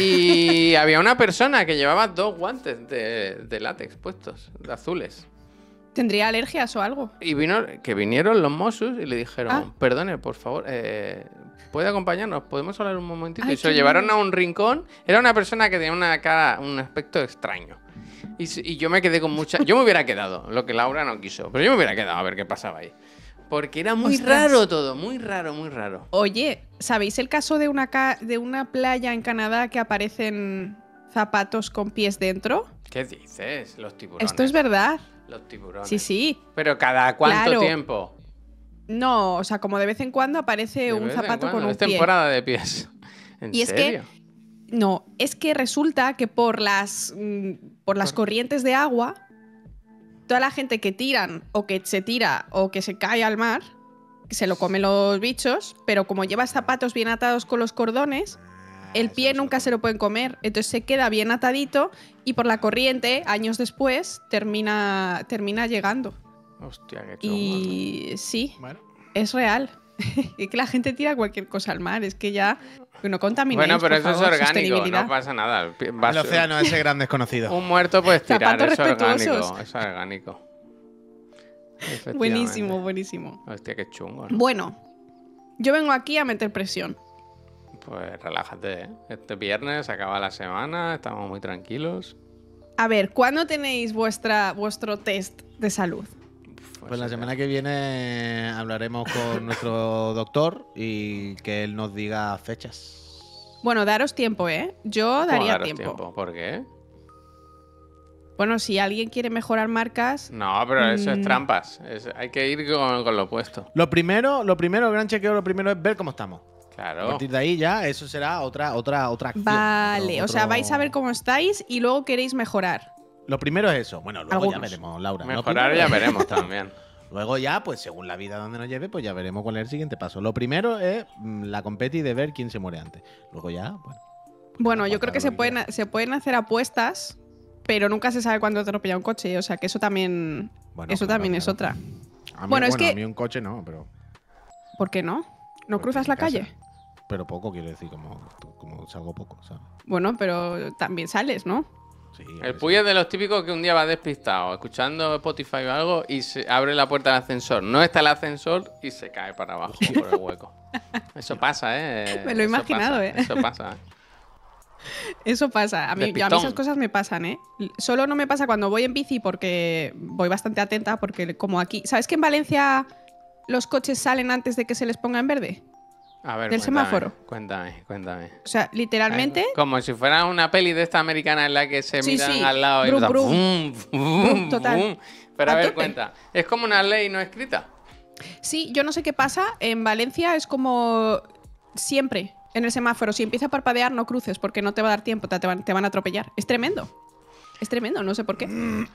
y había una persona que llevaba 2 guantes de látex puestos, de azules. ¿Tendría alergias o algo? Y vinieron los Mossos y le dijeron, Ah. perdone, por favor, ¿puede acompañarnos? ¿Podemos hablar un momentito? Ay, Y se lo qué llevaron bien. a un rincón. Era una persona que tenía una cara, un aspecto extraño. Y yo me quedé con mucha... Yo me hubiera quedado, lo que Laura no quiso, pero yo me hubiera quedado a ver qué pasaba ahí. Porque era muy Ostras. raro todo, muy raro, muy raro. Oye, ¿sabéis el caso de una playa en Canadá que aparecen zapatos con pies dentro? ¿Qué dices? Los tiburones. Esto es verdad. Los tiburones. Sí, sí. Pero ¿cada cuánto Claro. tiempo? No, o sea, como de vez en cuando aparece De un vez en zapato con cuando. un Es pie. temporada de pies. ¿En Y es que serio? No, es que resulta que por las corrientes de agua, toda la gente que tiran o que se tira o que se cae al mar, se lo comen los bichos, pero como llevas zapatos bien atados con los cordones, el pie nunca se lo pueden comer. Entonces se queda bien atadito y por la corriente, años después, termina llegando. Hostia, qué chungo. Y sí, Bueno. es real. Es que la gente tira cualquier cosa al mar, es que ya Que no contaminéis, Bueno, pero por eso es favor, orgánico, sostenibilidad. no pasa nada. El océano, ese gran desconocido. Un muerto puedes tirar, Zapatos es orgánico. respetuosos. Es orgánico. Efectivamente. Buenísimo, buenísimo. Hostia, qué chungo, ¿no? Bueno, yo vengo aquí a meter presión. Pues relájate, ¿eh? Este viernes acaba la semana, estamos muy tranquilos. A ver, ¿cuándo tenéis vuestro test de salud? Pues la semana que viene hablaremos con nuestro doctor y que él nos diga fechas. Bueno, daros tiempo, ¿eh? Yo ¿Cómo daría daros tiempo. ¿Por qué? Bueno, si alguien quiere mejorar marcas, No, pero eso es trampas. Hay que ir con lo opuesto. Lo primero, el gran chequeo, lo primero es ver cómo estamos. A Claro. partir de ahí ya, eso será otra acción. vale. O sea, vais a ver cómo estáis y luego queréis mejorar. Lo primero es eso. Bueno, luego ya Algunos. veremos, Laura. Lo Mejorar primero ya es- veremos también. Luego ya, pues según la vida donde nos lleve, pues ya veremos cuál es el siguiente paso. Lo primero es la competi de ver quién se muere antes. Luego ya, bueno. Bueno, yo aguantar creo que lo quiera. se pueden hacer apuestas, pero nunca se sabe cuándo te atropella un coche. O sea, que eso también, Bueno, eso claro, también es claro. otra. A mí, Bueno, es que- a mí un coche no, pero ¿Por qué no? ¿No Porque cruzas en la casa. calle? pero poco, quiero decir, como salgo poco, ¿sabes? Bueno, pero también sales, ¿no? Sí, a El veces. Puy es de los típicos que un día va despistado, escuchando Spotify o algo, y se abre la puerta del ascensor. No está el ascensor y se cae para abajo por el hueco. Eso pasa, ¿eh? Me lo he Eso imaginado, pasa, ¿eh? Eso pasa. Eso pasa. A mí Despistón. esas cosas me pasan, ¿eh? Solo no me pasa cuando voy en bici porque voy bastante atenta, porque como aquí... ¿Sabes que en Valencia los coches salen antes de que se les ponga en verde? A ver, Del semáforo. Cuéntame. O sea, literalmente... Como si fuera una peli de esta americana en la que se Sí, miran sí. al lado y Brum, da brum. bum, bum, Brum, total. bum. Pero a A ver, tope. cuenta. Es como una ley no escrita. Sí, yo no sé qué pasa. En Valencia es como siempre en el semáforo. Si empieza a parpadear, no cruces porque no te va a dar tiempo, te van a atropellar. Es tremendo. Es tremendo, no sé por qué.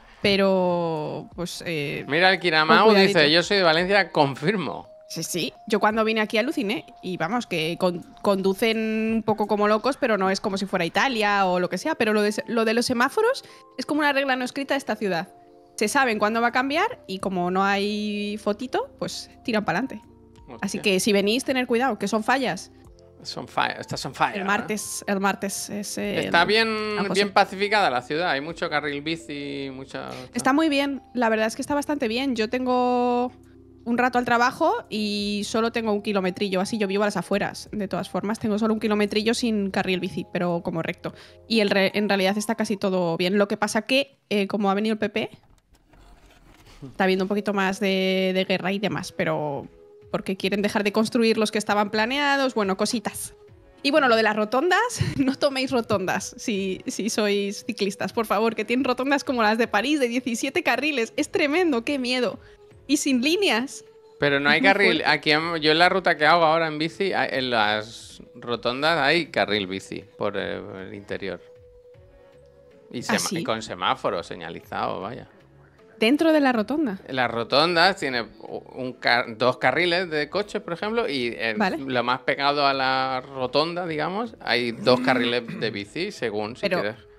Pero, pues... Mira, el Con Kiramau cuidadito. dice, yo soy de Valencia, confirmo. Sí, sí. Yo cuando vine aquí aluciné. Y vamos, que conducen un poco como locos, pero no es como si fuera Italia o lo que sea. Pero lo de los semáforos es como una regla no escrita de esta ciudad. Se saben cuándo va a cambiar y como no hay fotito, pues tiran para adelante. Así Hostia. que si venís, tener cuidado, que son fallas. Estás on fire. El ¿eh? martes es Está bien algo así. pacificada la ciudad. Hay mucho carril bici, mucha... Está muy bien, la verdad es que está bastante bien. Yo tengo un rato al trabajo y solo tengo un kilometrillo, así yo vivo a las afueras. De todas formas, tengo solo un kilometrillo sin carril bici, pero como recto. Y en realidad está casi todo bien. Lo que pasa que, como ha venido el PP, está habiendo un poquito más de guerra y demás, pero porque quieren dejar de construir los que estaban planeados, bueno, cositas. Y bueno, lo de las rotondas, no toméis rotondas si sois ciclistas, por favor, que tienen rotondas como las de París, de 17 carriles. Es tremendo, qué miedo. Y sin líneas. Pero no hay Es muy carril. fuerte. Aquí yo en la ruta que hago ahora en bici, en las rotondas hay carril bici por el interior. Y ¿Ah, sí? con semáforo señalizado, vaya. Dentro de la rotonda. Las rotondas tiene dos carriles de coche, por ejemplo, y Vale. lo más pegado a la rotonda, digamos, hay dos carriles de bici, según si Pero- quieres.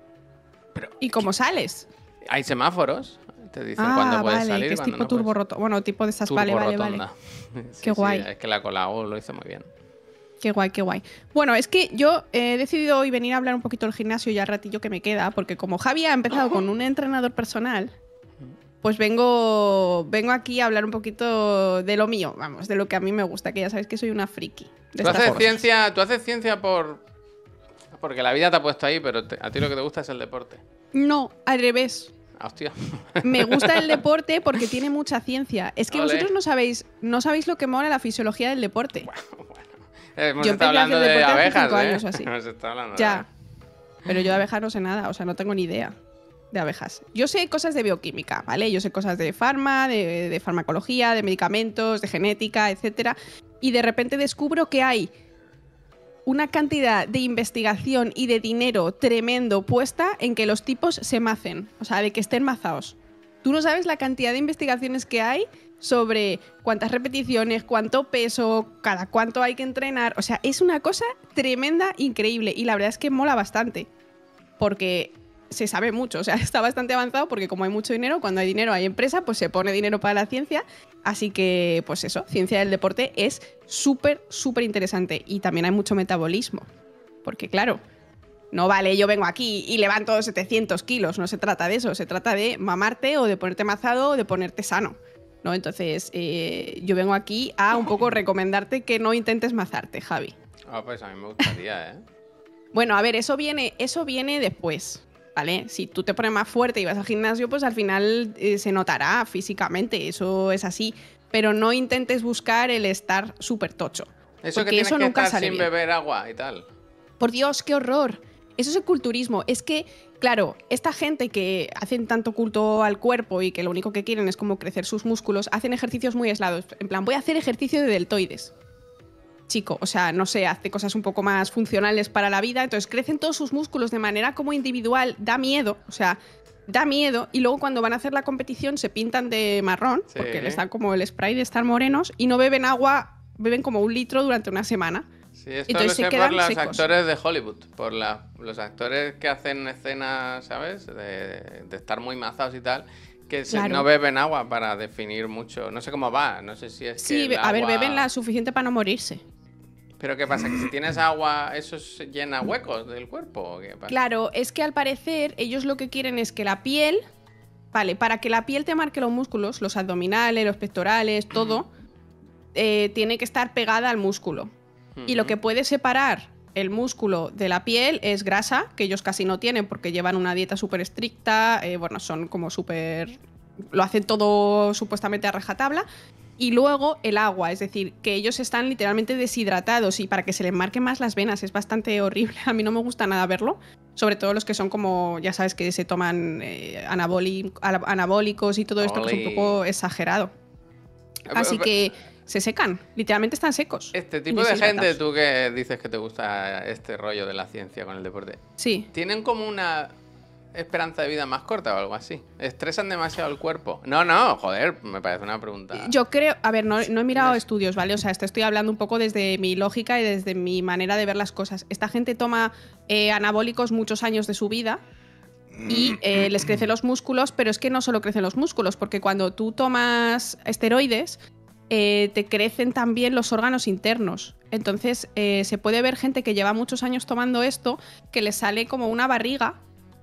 ¿Y cómo sales? Hay semáforos, te dicen cuándo puedes vale, salir, que es cuándo tipo no turbo puedes. rotonda. Bueno, tipo de estas, vale. Turborrotonda. Sí, Qué guay. Es que la Colau lo hizo muy bien. Qué guay, qué guay. Bueno, es que yo he decidido hoy venir a hablar un poquito del gimnasio ya ratillo que me queda, porque como Javi ha empezado con un entrenador personal, pues vengo aquí a hablar un poquito de lo mío, vamos, de lo que a mí me gusta, que ya sabéis que soy una friki. De Tú estas haces cosas. ciencia porque la vida te ha puesto ahí, pero a ti lo que te gusta es el deporte. No, al revés. Ah, hostia. Me gusta el deporte porque tiene mucha ciencia. Es que Ole. vosotros no sabéis lo que mola la fisiología del deporte. Hemos Yo estado empecé a hablando hacer de deporte hace abejas, 5 ¿eh? años o así. Hemos estado hablando de Ya. abejas. Pero yo de abejas no sé nada, o sea, no tengo ni idea de abejas. Yo sé cosas de bioquímica, ¿vale? Yo sé cosas de de farmacología, de medicamentos, de genética, etcétera. Y de repente descubro que hay una cantidad de investigación y de dinero tremendo puesta en que los tipos se macen, o sea, de que estén mazados. Tú no sabes la cantidad de investigaciones que hay sobre cuántas repeticiones, cuánto peso, cada cuánto hay que entrenar. O sea, es una cosa tremenda, increíble. Y la verdad es que mola bastante. Porque se sabe mucho, o sea, está bastante avanzado porque como hay mucho dinero, cuando hay dinero hay empresa, pues se pone dinero para la ciencia. Así que, pues eso, ciencia del deporte es súper, súper interesante. Y también hay mucho metabolismo. Porque claro, no vale, yo vengo aquí y levanto 700 kilos, no se trata de eso, se trata de mamarte o de ponerte mazado o de ponerte sano, ¿no? Entonces, yo vengo aquí a un poco recomendarte que no intentes mazarte, Javi. Ah, pues a mí me gustaría, ¿eh? Bueno, a ver, eso viene después, ¿vale? Si tú te pones más fuerte y vas al gimnasio, pues al final se notará físicamente, eso es así. Pero no intentes buscar el estar súper tocho. Eso que porque tienes eso que nunca estar sale sin bien. beber agua y tal. Por Dios, qué horror. Eso es el culturismo. Es que, claro, esta gente que hacen tanto culto al cuerpo y que lo único que quieren es como crecer sus músculos, hacen ejercicios muy aislados. En plan, voy a hacer ejercicio de deltoides. Chico, o sea, no sé, hace cosas un poco más funcionales para la vida, entonces crecen todos sus músculos de manera como individual, da miedo, o sea, da miedo, y luego cuando van a hacer la competición se pintan de marrón, Sí. porque les dan como el spray de estar morenos, y no beben agua, beben como 1 litro durante una semana. Sí, esto Entonces lo se sé por quedan los secos. actores de Hollywood, por los actores que hacen escenas, ¿sabes? De estar muy mazados y tal, que Claro. no beben agua para definir mucho. No sé cómo va, no sé si es que Sí, el a ver, agua- beben la suficiente para no morirse. Pero ¿qué pasa? ¿Que si tienes agua eso llena huecos del cuerpo? ¿O qué pasa? Claro, es que al parecer ellos lo que quieren es que la piel, vale, para que la piel te marque los músculos, los abdominales, los pectorales, todo, tiene que estar pegada al músculo. Y lo que puede separar el músculo de la piel es grasa, que ellos casi no tienen porque llevan una dieta súper estricta, bueno, son como súper... lo hacen todo supuestamente a rajatabla. Y luego el agua, es decir, que ellos están literalmente deshidratados y para que se les marquen más las venas es bastante horrible. A mí no me gusta nada verlo, sobre todo los que son como, ya sabes, que se toman anabólicos y todo esto, que es un poco exagerado. Así que se secan, literalmente están secos. Este y tipo de gente, deshidratados. tú que dices que te gusta este rollo de la ciencia con el deporte, Sí. ¿tienen como una esperanza de vida más corta o algo así? ¿Estresan demasiado el cuerpo? No, joder, me parece una pregunta. Yo creo, a ver, no he mirado estudios, ¿vale? O sea, estoy hablando un poco desde mi lógica y desde mi manera de ver las cosas. Esta gente toma anabólicos muchos años de su vida y les crecen los músculos, pero es que no solo crecen los músculos, porque cuando tú tomas esteroides, te crecen también los órganos internos. Entonces, se puede ver gente que lleva muchos años tomando esto, que les sale como una barriga.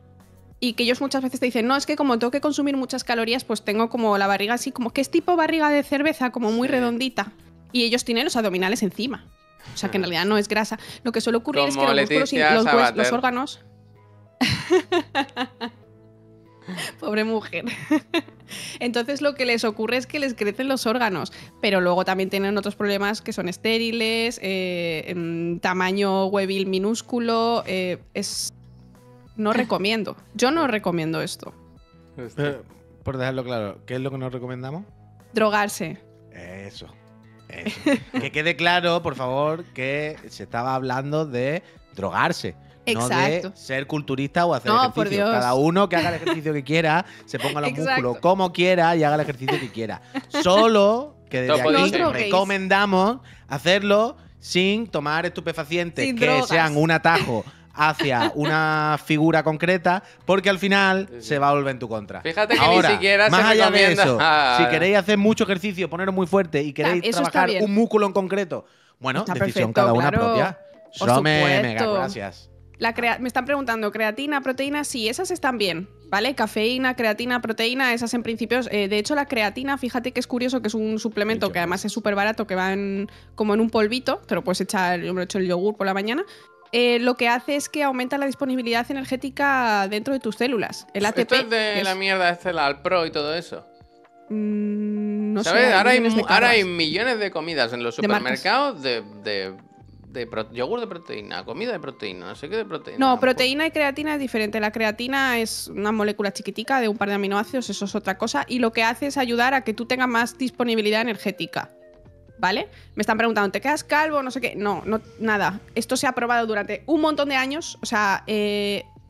Y que ellos muchas veces te dicen, no, es que como tengo que consumir muchas calorías, pues tengo como la barriga así, como que es tipo barriga de cerveza, como muy Sí. redondita. Y ellos tienen los abdominales encima. O sea, que en realidad no es grasa. Lo que suele ocurrir es que Como los músculos y Leticia los Sabater. órganos... Pobre mujer. Entonces lo que les ocurre es que les crecen los órganos, pero luego también tienen otros problemas que son estériles, tamaño huevil minúsculo, no recomiendo. Yo no recomiendo esto. Por dejarlo claro, ¿qué es lo que nos recomendamos? Drogarse. Eso. Que quede claro, por favor, que se estaba hablando de drogarse. Exacto. No de ser culturista o hacer No, ejercicio. por Dios. Cada uno que haga el ejercicio que quiera, se ponga los Exacto. músculos como quiera y haga el ejercicio que quiera. Solo que desde Topo aquí dice. No droguéis. recomendamos hacerlo sin tomar estupefacientes Sin que drogas. sean un atajo hacia una figura concreta, porque al final Sí, sí. se va a volver en tu contra. Fíjate que Ahora, ni siquiera más se allá de recomienda. eso, si queréis hacer mucho ejercicio, poneros muy fuerte y queréis Eso está trabajar bien. un músculo en concreto, bueno, Está decisión perfecto, cada una claro. propia. Por Some, supuesto. mega gracias. Me están preguntando, creatina, proteína, sí, esas están bien, ¿vale? Cafeína, creatina, proteína, esas en principio. De hecho, la creatina, fíjate que es curioso, que es un suplemento Dicho. que además es súper barato, que va como en un polvito, te lo puedes echar, yo me lo echo el yogur por la mañana. Lo que hace es que aumenta la disponibilidad energética dentro de tus células. El ATP. Esto es que de la mierda, la Alpro y todo eso. No sé, ¿Sabes? hay Ahora millones de hay cabas. millones de comidas en los De marcas. supermercados yogur de proteína, comida de proteína, no sé qué de proteína. No, proteína y creatina es diferente. La creatina es una molécula chiquitica de un par de aminoácidos, eso es otra cosa. Y lo que hace es ayudar a que tú tengas más disponibilidad energética. ¿Vale? Me están preguntando, ¿te quedas calvo? No sé qué. No, nada. Esto se ha probado durante un montón de años. O sea,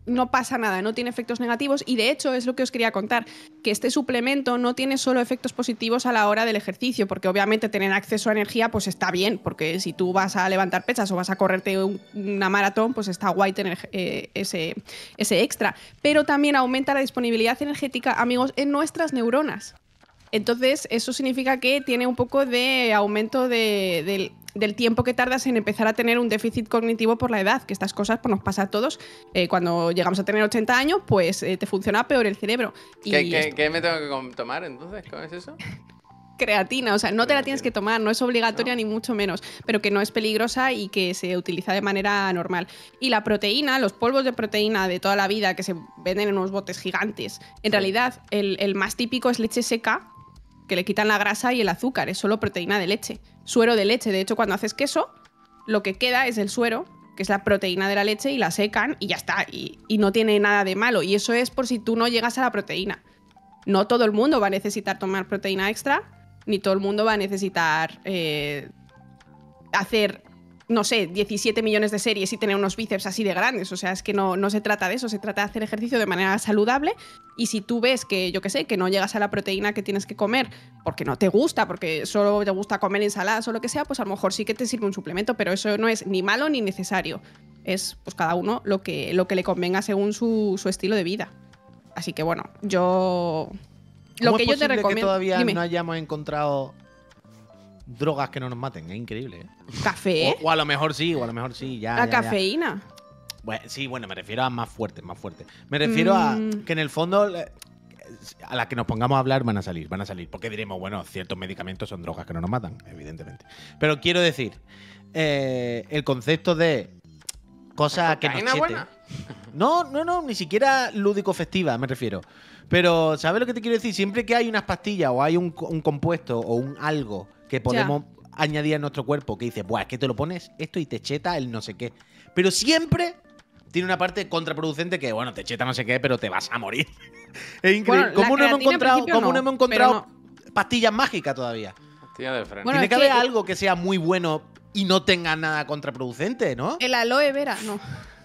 no pasa nada, no tiene efectos negativos y de hecho es lo que os quería contar, que este suplemento no tiene solo efectos positivos a la hora del ejercicio, porque obviamente tener acceso a energía pues está bien, porque si tú vas a levantar pesas o vas a correrte una maratón, pues está guay tener ese extra, pero también aumenta la disponibilidad energética, amigos, en nuestras neuronas. Entonces, eso significa que tiene un poco de aumento del tiempo que tardas en empezar a tener un déficit cognitivo por la edad, que estas cosas pues, nos pasa a todos. Cuando llegamos a tener 80 años, pues te funciona peor el cerebro. Y ¿Qué me tengo que tomar entonces? ¿Cómo es eso? creatina, o sea, no te la tienes que tomar, no es obligatoria ni mucho menos, pero que no es peligrosa y que se utiliza de manera normal. Y la proteína, los polvos de proteína de toda la vida que se venden en unos botes gigantes, en realidad el más típico es leche seca, que le quitan la grasa y el azúcar, es solo proteína de leche, suero de leche. De hecho, cuando haces queso, lo que queda es el suero, que es la proteína de la leche, y la secan y ya está, y no tiene nada de malo. Y eso es por si tú no llegas a la proteína. No todo el mundo va a necesitar tomar proteína extra, ni todo el mundo va a necesitar hacer, no sé, 17 millones de series y tener unos bíceps así de grandes. O sea, es que no se trata de eso, se trata de hacer ejercicio de manera saludable. Y si tú ves que, yo qué sé, que no llegas a la proteína que tienes que comer porque no te gusta, porque solo te gusta comer ensaladas o lo que sea, pues a lo mejor sí que te sirve un suplemento, pero eso no es ni malo ni necesario. Es pues cada uno lo que le convenga según su estilo de vida. Así que bueno, yo... Lo que yo te recomiendo... que todavía Dime. no hayamos encontrado drogas que no nos maten? Es increíble, ¿eh? ¿Café? O a lo mejor sí, ya. La ya. cafeína. Bueno, sí, bueno, me refiero a más fuerte, más fuerte. Me refiero a que en el fondo, a las que nos pongamos a hablar van a salir. Porque diremos, bueno, ciertos medicamentos son drogas que no nos matan, evidentemente. Pero quiero decir, el concepto de cosas que nos ¿Cocaína cheten. buena? No, ni siquiera lúdico-festiva, me refiero. Pero, ¿sabes lo que te quiero decir? Siempre que hay unas pastillas o hay un compuesto o un algo que podemos añadir a nuestro cuerpo que dice, buah, es que te lo pones esto y te cheta el no sé qué. Pero siempre tiene una parte contraproducente que, bueno, te cheta no sé qué, pero te vas a morir. Es increíble. Bueno, ¿Cómo no hemos encontrado pero pastillas mágicas todavía? Pastilla de freno. Bueno, Tiene es que haber que- algo que sea muy bueno y no tenga nada contraproducente, ¿no? El aloe vera, no.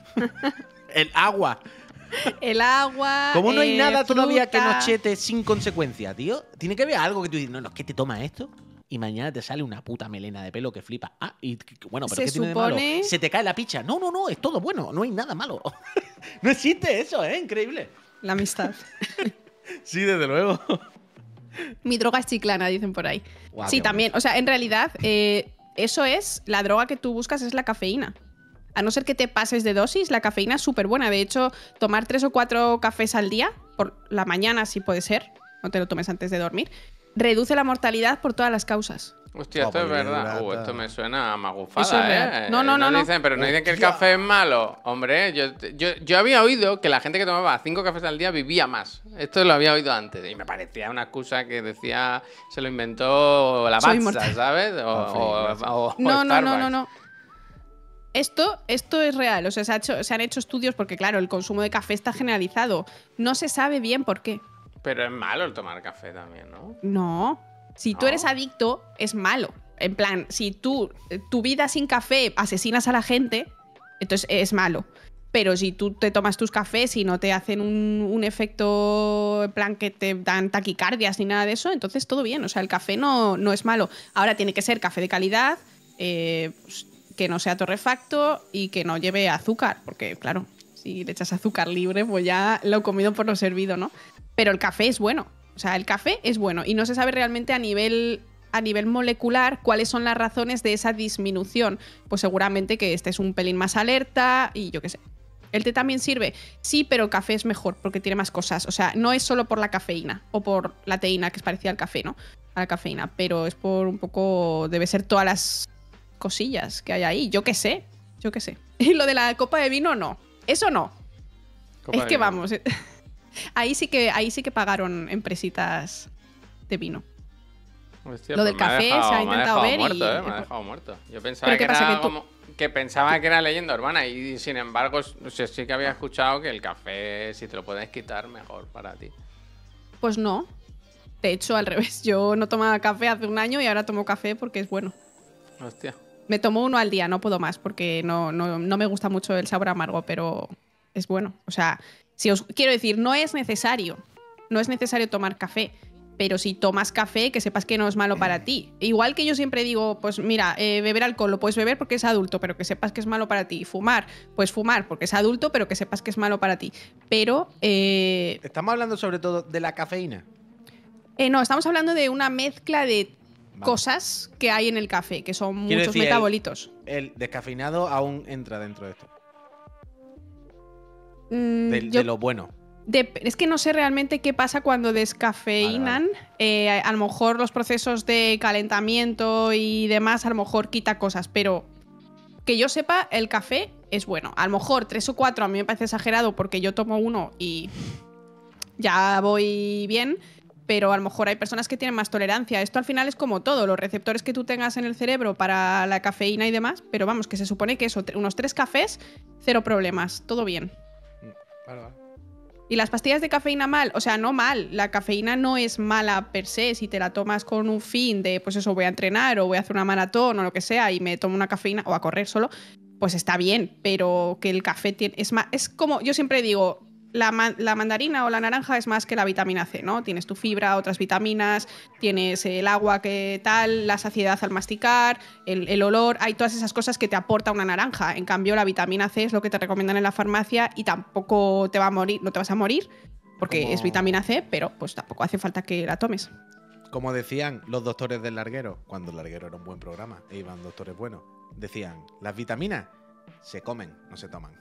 El agua. El agua. ¿Cómo no hay nada todavía que fruta. nos chete sin consecuencia, tío? Tiene que haber algo que tú dices, no, es que te tomas esto y mañana te sale una puta melena de pelo que flipa. Ah, y bueno, pero Se ¿qué tiene de malo? supone- Se te cae la picha. No, es todo bueno, no hay nada malo. No existe eso, ¿eh? Increíble. La amistad. Sí, desde luego. Mi droga es chiclana, dicen por ahí. Guau, Sí, qué también. O sea, en realidad, eso es. La droga que tú buscas es la cafeína. A no ser que te pases de dosis, la cafeína es súper buena. De hecho, tomar 3 o 4 cafés al día, por la mañana si puede ser, no te lo tomes antes de dormir, reduce la mortalidad por todas las causas. Hostia, esto es Joder, verdad. hidrata. Esto me suena a magufada, Eso es real. No, no, no. Dicen, pero no dicen que el Hostia. café es malo. Hombre, yo había oído que la gente que tomaba 5 cafés al día vivía más. Esto lo había oído antes. Y me parecía una excusa que decía, se lo inventó la Soy Batza, inmortal. ¿sabes? O No. Starbucks. Esto es real. O sea, se han hecho estudios porque, claro, el consumo de café está generalizado. No se sabe bien por qué. Pero es malo el tomar café también, ¿no? No. Si tú No. eres adicto, es malo. En plan, si tu vida sin café asesinas a la gente, entonces es malo. Pero si tú te tomas tus cafés y no te hacen un efecto en plan que te dan taquicardias ni nada de eso, entonces todo bien. O sea, el café no es malo. Ahora tiene que ser café de calidad, pues, que no sea torrefacto y que no lleve azúcar. Porque, claro, si le echas azúcar libre, pues ya lo comido por lo servido, ¿no? Pero el café es bueno. O sea, el café es bueno. Y no se sabe realmente a nivel molecular cuáles son las razones de esa disminución. Pues seguramente que estés un pelín más alerta y yo qué sé. ¿El té también sirve? Sí, pero el café es mejor porque tiene más cosas. O sea, no es solo por la cafeína o por la teína, que es parecida al café, ¿no? A la cafeína, pero es por un poco... Debe ser todas las cosillas que hay ahí. Yo qué sé. Y lo de la copa de vino, no. Eso no. Copa Es de que vino. vamos. Ahí sí que pagaron empresitas de vino. Hostia, Lo del me ha café dejado- se ha me ha intentado dejado ver muerto, y- me ha dejado muerto. Yo pensaba ¿Pero que qué pasa? era Que tú- como... que pensaba que era leyenda urbana y sin embargo sí que había escuchado que el café, si te lo puedes quitar, mejor para ti. Pues no. De hecho, al revés. Yo no tomaba café hace un año y ahora tomo café porque es bueno. Hostia. Me tomo uno al día, no puedo más porque no me gusta mucho el sabor amargo, pero es bueno. O sea, si os quiero decir, no es necesario tomar café. Pero si tomas café, que sepas que no es malo para ti. Igual que yo siempre digo, pues mira, beber alcohol lo puedes beber porque es adulto, pero que sepas que es malo para ti. Fumar, pues fumar porque es adulto, pero que sepas que es malo para ti. Pero... Estamos hablando sobre todo de la cafeína. No, estamos hablando de una mezcla de cosas que hay en el café, que son Quiero muchos decir, metabolitos. El descafeinado aún entra dentro de esto. Yo- De lo bueno. Es que no sé realmente qué pasa cuando descafeinan. A lo mejor los procesos de calentamiento y demás, a lo mejor quita cosas, pero que yo sepa, el café es bueno. A lo mejor 3 o 4 a mí me parece exagerado porque yo tomo uno y ya voy bien, pero a lo mejor hay personas que tienen más tolerancia. Esto al final es como todo, los receptores que tú tengas en el cerebro para la cafeína y demás, pero vamos, que se supone que eso, unos 3 cafés, 0 problemas, todo bien. Vale. Y las pastillas de cafeína mal, o sea, no mal, la cafeína no es mala per se, si te la tomas con un fin de, pues eso, voy a entrenar o voy a hacer una maratón o lo que sea y me tomo una cafeína o a correr solo, pues está bien, pero que el café tiene, es como, yo siempre digo, la mandarina o la naranja es más que la vitamina C, ¿no? Tienes tu fibra, otras vitaminas, tienes el agua que tal, la saciedad al masticar, el olor, hay todas esas cosas que te aporta una naranja. En cambio, la vitamina C es lo que te recomiendan en la farmacia y tampoco te va a morir, no te vas a morir porque es vitamina C, pero pues tampoco hace falta que la tomes. Como decían los doctores del Larguero, cuando el Larguero era un buen programa e iban doctores buenos, decían, las vitaminas se comen, no se toman.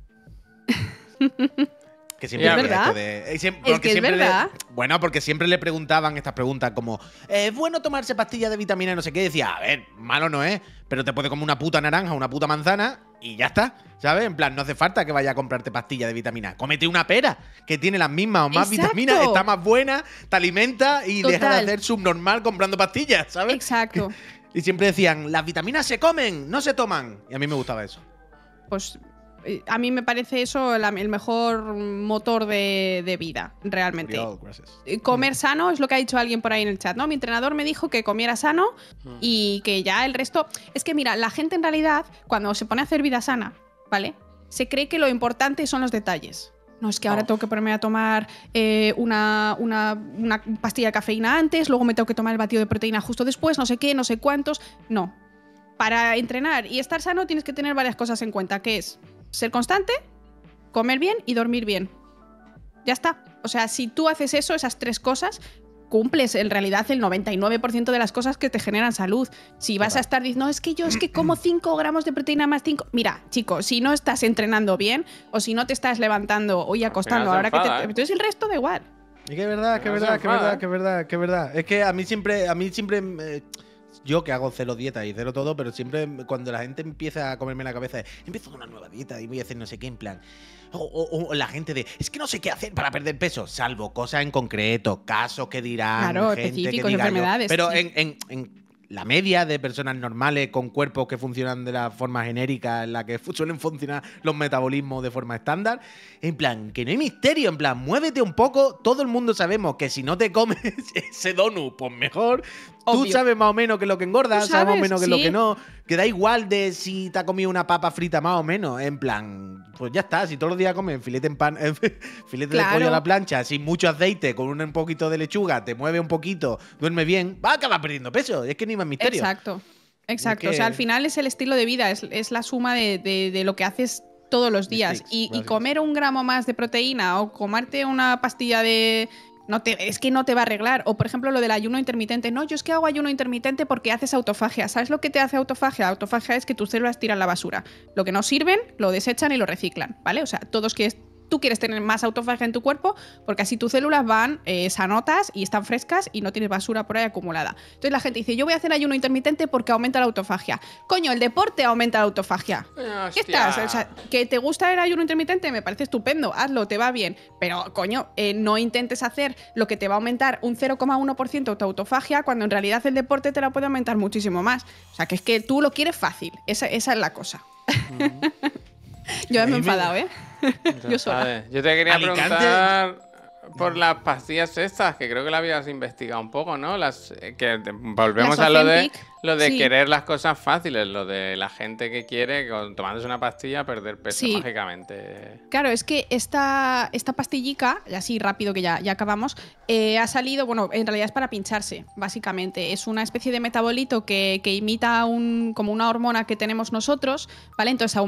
Que siempre ¿Es verdad? porque que es verdad. Bueno, porque siempre le preguntaban estas preguntas como, ¿es bueno tomarse pastillas de vitamina y no sé qué? Y decía, a ver, malo no es, pero te puede comer una puta naranja, una puta manzana y ya está, ¿sabes? En plan, no hace falta que vaya a comprarte pastillas de vitamina. Cómete una pera, que tiene las mismas o más Exacto. vitaminas, está más buena, te alimenta y deja de Total. hacer subnormal comprando pastillas, ¿sabes? Exacto. Y siempre decían, las vitaminas se comen, no se toman. Y a mí me gustaba eso. Pues a mí me parece eso el mejor motor de vida, realmente. Uriol, gracias. Comer sano es lo que ha dicho alguien por ahí en el chat, ¿no? Mi entrenador me dijo que comiera sano y que ya el resto... Es que mira, la gente en realidad, cuando se pone a hacer vida sana, ¿vale? Se cree que lo importante son los detalles. No, es que ahora tengo que ponerme a tomar una pastilla de cafeína antes, luego me tengo que tomar el batido de proteína justo después, no sé qué, no sé cuántos... No. Para entrenar y estar sano tienes que tener varias cosas en cuenta, que es ser constante, comer bien y dormir bien. Ya está. O sea, si tú haces eso, esas 3 cosas, cumples en realidad el 99% de las cosas que te generan salud. Si vas a estar diciendo, no, es que como 5 gramos de proteína más 5... Mira, chicos, si no estás entrenando bien o si no te estás levantando o y acostando, Al final ahora se que enfada, entonces el resto da igual. Y que es verdad, que es verdad, que es verdad, que es verdad, que es verdad. Es que a mí siempre yo que hago cero dieta y cero todo, pero siempre cuando la gente empieza a comerme la cabeza, empiezo una nueva dieta y voy a hacer no sé qué en plan. O la gente de, es que no sé qué hacer para perder peso, salvo cosas en concreto, casos que dirán, Claro, gente que específicos, diga yo. enfermedades, Pero sí. en la media de personas normales con cuerpos que funcionan de la forma genérica en la que suelen funcionar los metabolismos de forma estándar, en plan, que no hay misterio, en plan, muévete un poco, todo el mundo sabemos que si no te comes ese donut, pues mejor. Tú Obvio. sabes más o menos qué es lo que engorda, Tú sabes más o sabes, menos qué es lo sí. que no, que da igual de si te ha comido una papa frita más o menos, en plan, pues ya está, si todos los días comes filete en pan, filete de Claro. pollo a la plancha, sin mucho aceite, con un poquito de lechuga, te mueve un poquito, duerme bien, va a acabar perdiendo peso, es que ni más misterio. Exacto. Exacto. Es que- O sea, al final es el estilo de vida, es la suma de lo que haces todos los días. Sticks, Y gracias. comer 1 gramo más de proteína o comerte una pastilla de... es que no te va a arreglar. O, por ejemplo, lo del ayuno intermitente. No, yo es que hago ayuno intermitente porque haces autofagia. ¿Sabes lo que te hace autofagia? Autofagia es que tus células tiran la basura. Lo que no sirven, lo desechan y lo reciclan, ¿vale? O sea, tú quieres tener más autofagia en tu cuerpo porque así tus células van sanotas y están frescas y no tienes basura por ahí acumulada. Entonces la gente dice, yo voy a hacer ayuno intermitente porque aumenta la autofagia. Coño, el deporte aumenta la autofagia. ¿Qué Hostia. estás? O sea, ¿que te gusta el ayuno intermitente? Me parece estupendo, hazlo, te va bien. Pero, coño, no intentes hacer lo que te va a aumentar un 0,1% tu autofagia cuando en realidad el deporte te la puede aumentar muchísimo más. O sea, que es que tú lo quieres fácil. Esa es la cosa. Yo me he enfadado, ¿eh? Yo sola. Vale, yo te quería Alicante. preguntar por las pastillas estas, que creo que la habías investigado un poco, ¿no? Volvemos Las a Ozempic, lo de sí. querer las cosas fáciles, lo de la gente que quiere, tomándose una pastilla, perder peso Sí. mágicamente. Claro, es que esta pastillica, y así rápido que ya acabamos, ha salido, bueno, en realidad es para pincharse, básicamente. Es una especie de metabolito que imita como una hormona que tenemos nosotros, ¿vale? Entonces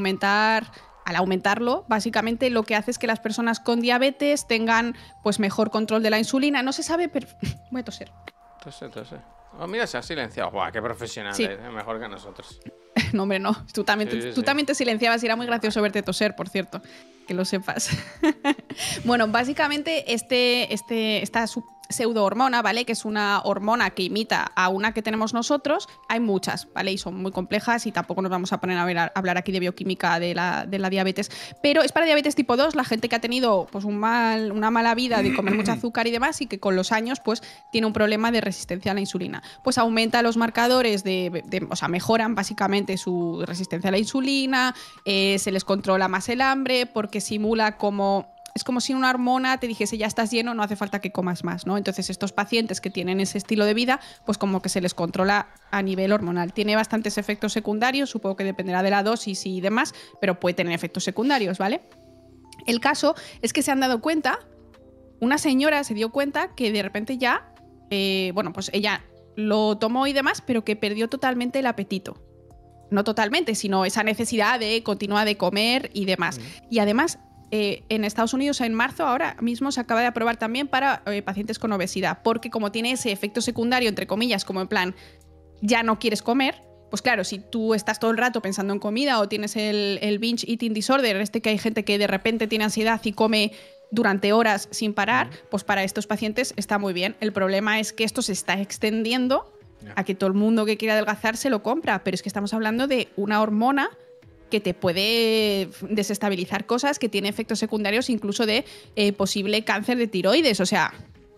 al aumentarlo, básicamente lo que hace es que las personas con diabetes tengan pues mejor control de la insulina. No se sabe, pero... Voy a toser. Entonces. Oh, mira, se ha silenciado. ¡Guau! ¡Qué profesional! Sí. Mejor que nosotros. No, hombre, no. Tú también, Sí, tú sí. también te silenciabas y era muy gracioso verte toser, por cierto. Que lo sepas. Bueno, básicamente esta pseudo hormona, ¿vale? Que es una hormona que imita a una que tenemos nosotros. Hay muchas, ¿vale? Y son muy complejas y tampoco nos vamos a poner a hablar aquí de bioquímica de la diabetes. Pero es para diabetes tipo 2, la gente que ha tenido pues una mala vida de comer mucho azúcar y demás y que con los años pues tiene un problema de resistencia a la insulina. Pues aumenta los marcadores o sea, mejoran básicamente su resistencia a la insulina, se les controla más el hambre porque simula como... Es como si una hormona te dijese ya estás lleno, no hace falta que comas más, ¿no? Entonces estos pacientes que tienen ese estilo de vida, pues como que se les controla a nivel hormonal. Tiene bastantes efectos secundarios, supongo que dependerá de la dosis y demás, pero puede tener efectos secundarios, ¿vale? El caso es que se han dado cuenta, una señora se dio cuenta que de repente ya, bueno, pues ella lo tomó y demás, pero que perdió totalmente el apetito. No totalmente, sino esa necesidad de continuar de comer y demás. Y además... en Estados Unidos en marzo ahora mismo se acaba de aprobar también para pacientes con obesidad, porque como tiene ese efecto secundario, entre comillas, como en plan, ya no quieres comer, pues claro, si tú estás todo el rato pensando en comida o tienes el binge eating disorder, que hay gente que de repente tiene ansiedad y come durante horas sin parar, pues para estos pacientes está muy bien. El problema es que esto se está extendiendo a que todo el mundo que quiera adelgazar se lo compra, pero es que estamos hablando de una hormona que te puede desestabilizar cosas, que tiene efectos secundarios incluso de posible cáncer de tiroides. O sea,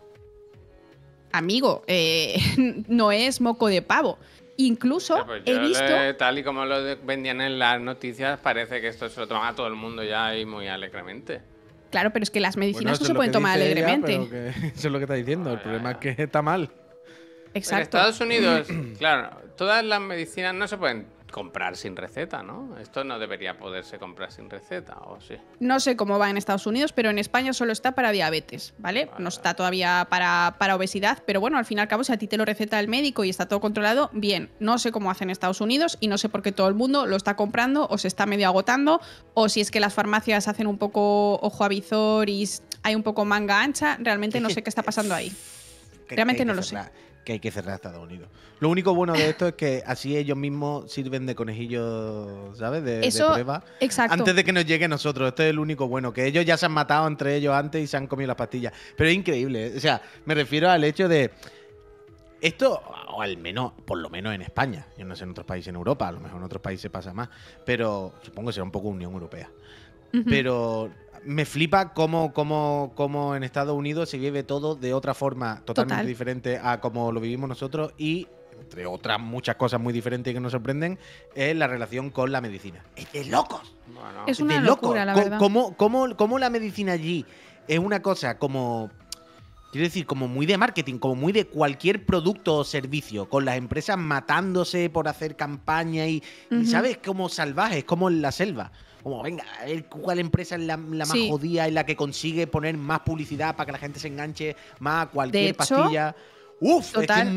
amigo, no es moco de pavo. Incluso Sí, pues he visto... tal y como vendían en las noticias, parece que esto se lo toma todo el mundo ya y muy alegremente. Claro, pero es que las medicinas Eso no es se lo pueden que tomar dice ella, alegremente. pero eso es lo que está diciendo. El problema es que está mal. En Exacto. Estados Unidos, claro, todas las medicinas no se pueden comprar sin receta, ¿no? Esto no debería poderse comprar sin receta, ¿o sí? No sé cómo va en Estados Unidos, pero en España solo está para diabetes, ¿vale? No está todavía para obesidad, pero bueno, al fin y al cabo, si a ti te lo receta el médico y está todo controlado, bien. No sé cómo hace en Estados Unidos y no sé por qué todo el mundo lo está comprando o se está medio agotando, o si es que las farmacias hacen un poco ojo a visor y hay un poco manga ancha. Realmente no sé qué está pasando ahí. Realmente no lo sé. Que hay que cerrar Estados Unidos. Lo único bueno de esto es que así ellos mismos sirven de conejillos, ¿sabes? De prueba. Exacto. Antes de que nos llegue a nosotros. Esto es el único bueno. Que ellos ya se han matado entre ellos antes y se han comido las pastillas. Pero es increíble. O sea, me refiero al hecho de... Esto, o al menos, por lo menos en España. Yo no sé en otros países en Europa. A lo mejor en otros países pasa más. Pero supongo que será un poco Unión Europea. Pero... Me flipa cómo en Estados Unidos se vive todo de otra forma totalmente diferente a como lo vivimos nosotros y, entre otras muchas cosas muy diferentes que nos sorprenden, es la relación con la medicina. ¡Es de locos! Bueno, Es una de locura, la verdad. ¿Cómo la medicina allí es una cosa como... Quiero decir, como muy de marketing, como muy de cualquier producto o servicio, con las empresas matándose por hacer campaña y ¿sabes? Como salvajes, como en la selva. Como, venga, a ver cuál empresa es la más jodida y la que consigue poner más publicidad para que la gente se enganche más a cualquier pastilla. Uf, es que es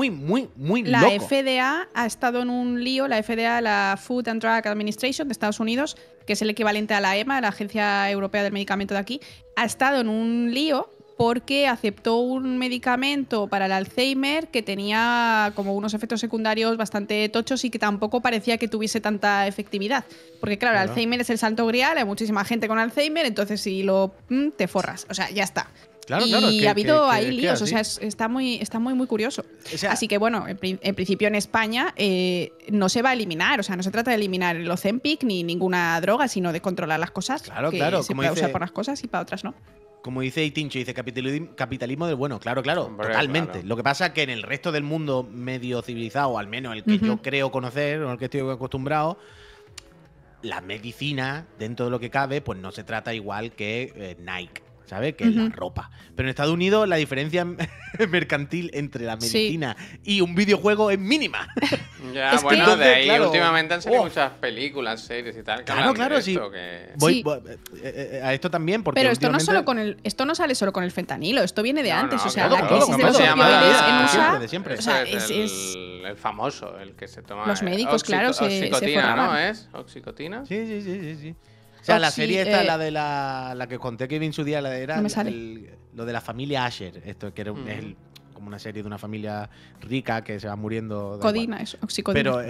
muy la loco. FDA ha estado en un lío, la FDA, la Food and Drug Administration de Estados Unidos, que es el equivalente a la EMA, la Agencia Europea del Medicamento de aquí, ha estado en un lío porque aceptó un medicamento para el Alzheimer que tenía como unos efectos secundarios bastante tochos y que tampoco parecía que tuviese tanta efectividad. Porque claro, el Alzheimer es el santo grial, hay muchísima gente con Alzheimer, entonces si te forras, o sea, ya está. Claro, y ha habido ahí líos, o sea, está muy curioso. O sea, así que bueno, en principio en España no se va a eliminar, o sea, no se trata de eliminar el Ozempic ni ninguna droga, sino de controlar las cosas. Claro, que claro, se como puede dice- usar para unas cosas y para otras no. Como dice Itincho, dice capitalismo del bueno. Claro, Hombre, totalmente. claro. Lo que pasa es que en el resto del mundo medio civilizado, al menos el que yo creo conocer o el que estoy acostumbrado, la medicina, dentro de lo que cabe, pues no se trata igual que Nike. ¿sabes? Que es la ropa. Pero en Estados Unidos la diferencia mercantil entre la medicina y un videojuego es mínima. Ya, Es que- bueno, de ahí claro, últimamente han salido muchas películas, series y tal. Que Claro, hablan claro, de sí. esto, que... Sí. A esto también, porque Pero esto no, últimamente- esto no sale solo con el fentanilo, esto viene de No, antes. no, o sea, claro, la claro, crisis de claro. los Se llama- opioides en de USA. siempre, de siempre. O sea, Eso es- el famoso, el que se toma. Los médicos, claro, se Oxicotina, ¿no? forraban. ¿Es? ¿Oxicotina? Sí. O sea, la Oxy- serie esta, la que conté que vi en su día, era No me sale. lo de la familia Asher. Esto que era como una serie de una familia rica que se va muriendo. da Codina, igual. eso, oxicodina. Pero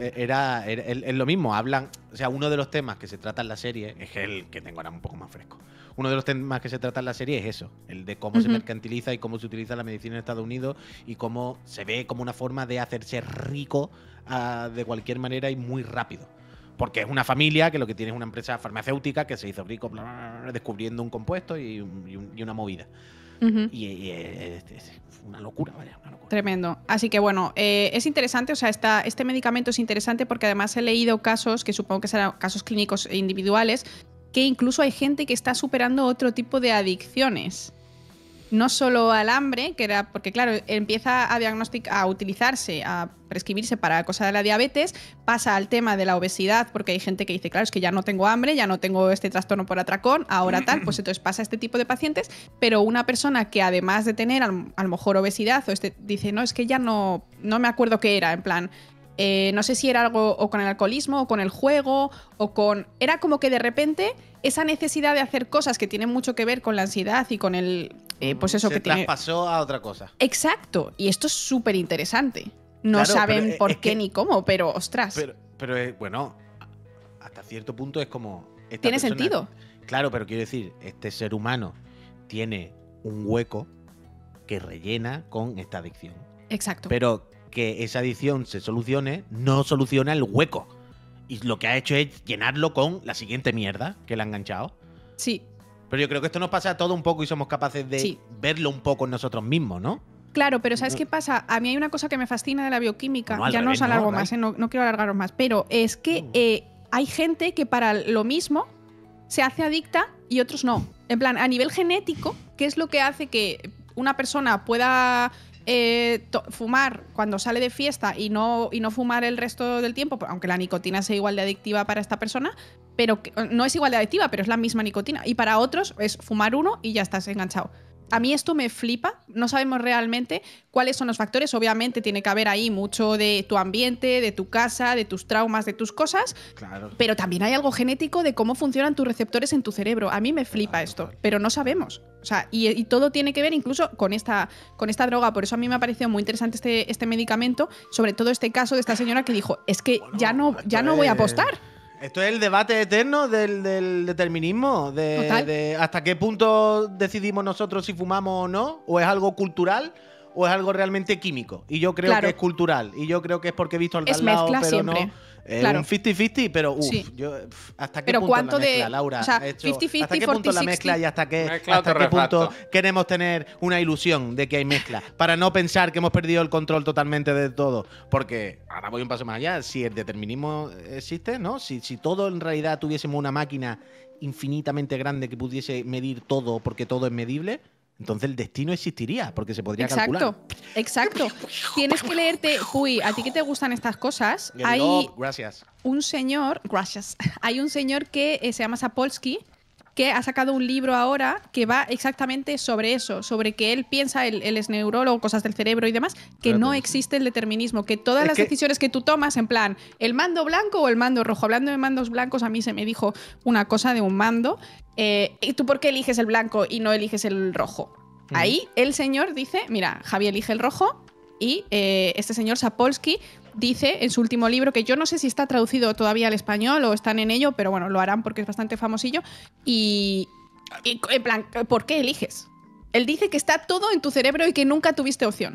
es lo mismo. Hablan. O sea, uno de los temas que se trata en la serie es el que tengo ahora un poco más fresco. Uno de los temas que se trata en la serie es eso, el de cómo se mercantiliza y cómo se utiliza la medicina en Estados Unidos y cómo se ve como una forma de hacerse rico de cualquier manera y muy rápido. Porque es una familia que lo que tiene es una empresa farmacéutica que se hizo rico bla, bla, bla, descubriendo un compuesto y una movida. Ujú. Y es una locura, vaya, una locura. Tremendo. Así que bueno, es interesante, o sea, este medicamento es interesante porque además he leído casos, que supongo que serán casos clínicos e individuales, que incluso hay gente que está superando otro tipo de adicciones. No solo al hambre, que era porque, claro, empieza a utilizarse, a prescribirse para cosas de la diabetes, pasa al tema de la obesidad, porque hay gente que dice, claro, es que ya no tengo hambre, ya no tengo este trastorno por atracón, ahora tal, pues entonces pasa a este tipo de pacientes, pero una persona que además de tener a lo mejor obesidad, o dice, no, es que ya no me acuerdo qué era, en plan, no sé si era algo o con el alcoholismo o con el juego o con... Era como que de repente esa necesidad de hacer cosas que tienen mucho que ver con la ansiedad y con el... pues eso se que tiene... traspasó a otra cosa. Exacto. Y esto es súper interesante. No Claro, saben pero por es qué que- ni cómo, pero ostras. Pero bueno, hasta cierto punto es como... esta Tiene persona- sentido. Claro, pero quiero decir, este ser humano tiene un hueco que rellena con esta adicción. Exacto. Pero que esa adicción se solucione, no soluciona el hueco. Y lo que ha hecho es llenarlo con la siguiente mierda que le ha enganchado. Sí. Pero yo creo que esto nos pasa a todo un poco y somos capaces de Sí. verlo un poco en nosotros mismos, ¿no? Claro, pero ¿sabes qué pasa? A mí hay una cosa que me fascina de la bioquímica. Bueno, al Ya no revés, os alargo ¿no, más, Ray? no quiero alargaros más. Pero es que hay gente que para lo mismo se hace adicta y otros no. En plan, a nivel genético, ¿qué es lo que hace que una persona pueda fumar cuando sale de fiesta y no fumar el resto del tiempo? Aunque la nicotina sea igual de adictiva para esta persona, pero no es igual de adictiva, pero es la misma nicotina. Y para otros es fumar uno y ya estás enganchado. A mí esto me flipa, no sabemos realmente cuáles son los factores, obviamente tiene que haber ahí mucho de tu ambiente, de tu casa, de tus traumas, de tus cosas, Claro. pero también hay algo genético de cómo funcionan tus receptores en tu cerebro. A mí me flipa esto, pero no sabemos. O sea, y todo tiene que ver incluso con esta droga, por eso a mí me ha parecido muy interesante este medicamento, sobre todo este caso de esta señora que dijo, es que ya no voy a apostar. Esto es el debate eterno del determinismo, Total. de hasta qué punto decidimos nosotros si fumamos o no, o es algo cultural o es algo realmente químico. Y yo creo Claro. que es cultural, y yo creo que es porque he visto al de Es al lado, mezcla pero siempre. no. Es Claro. un 50-50, pero Sí. ¿hasta qué Pero punto ¿cuánto la mezcla, de- Laura? o sea, Ha hecho- 50-50, ¿Hasta qué punto la 40-60? mezcla y hasta qué Mezcla punto torrefacto. queremos tener una ilusión de que hay mezcla? Para no pensar que hemos perdido el control totalmente de todo. Porque, ahora voy un paso más allá, si el determinismo existe, ¿no? Si todo en realidad tuviésemos una máquina infinitamente grande que pudiese medir todo porque todo es medible, entonces el destino existiría, porque se podría calcular. Exacto. Tienes que leerte, Puy, a ti que te gustan estas cosas, Get it hay up, gracias. un señor, gracias, hay un señor que se llama Sapolsky, que ha sacado un libro ahora que va exactamente sobre eso, sobre que él piensa, él es neurólogo, cosas del cerebro y demás, que no existe el determinismo, que todas Es las que- decisiones que tú tomas, en plan, el mando blanco o el mando rojo. Hablando de mandos blancos, a mí se me dijo una cosa de un mando, ¿y tú por qué eliges el blanco y no eliges el rojo? Ahí el señor dice, mira, Javi elige el rojo y este señor Sapolsky dice en su último libro, que yo no sé si está traducido todavía al español o están en ello, pero bueno, lo harán porque es bastante famosillo. Y en plan, ¿por qué eliges? Él dice que está todo en tu cerebro y que nunca tuviste opción.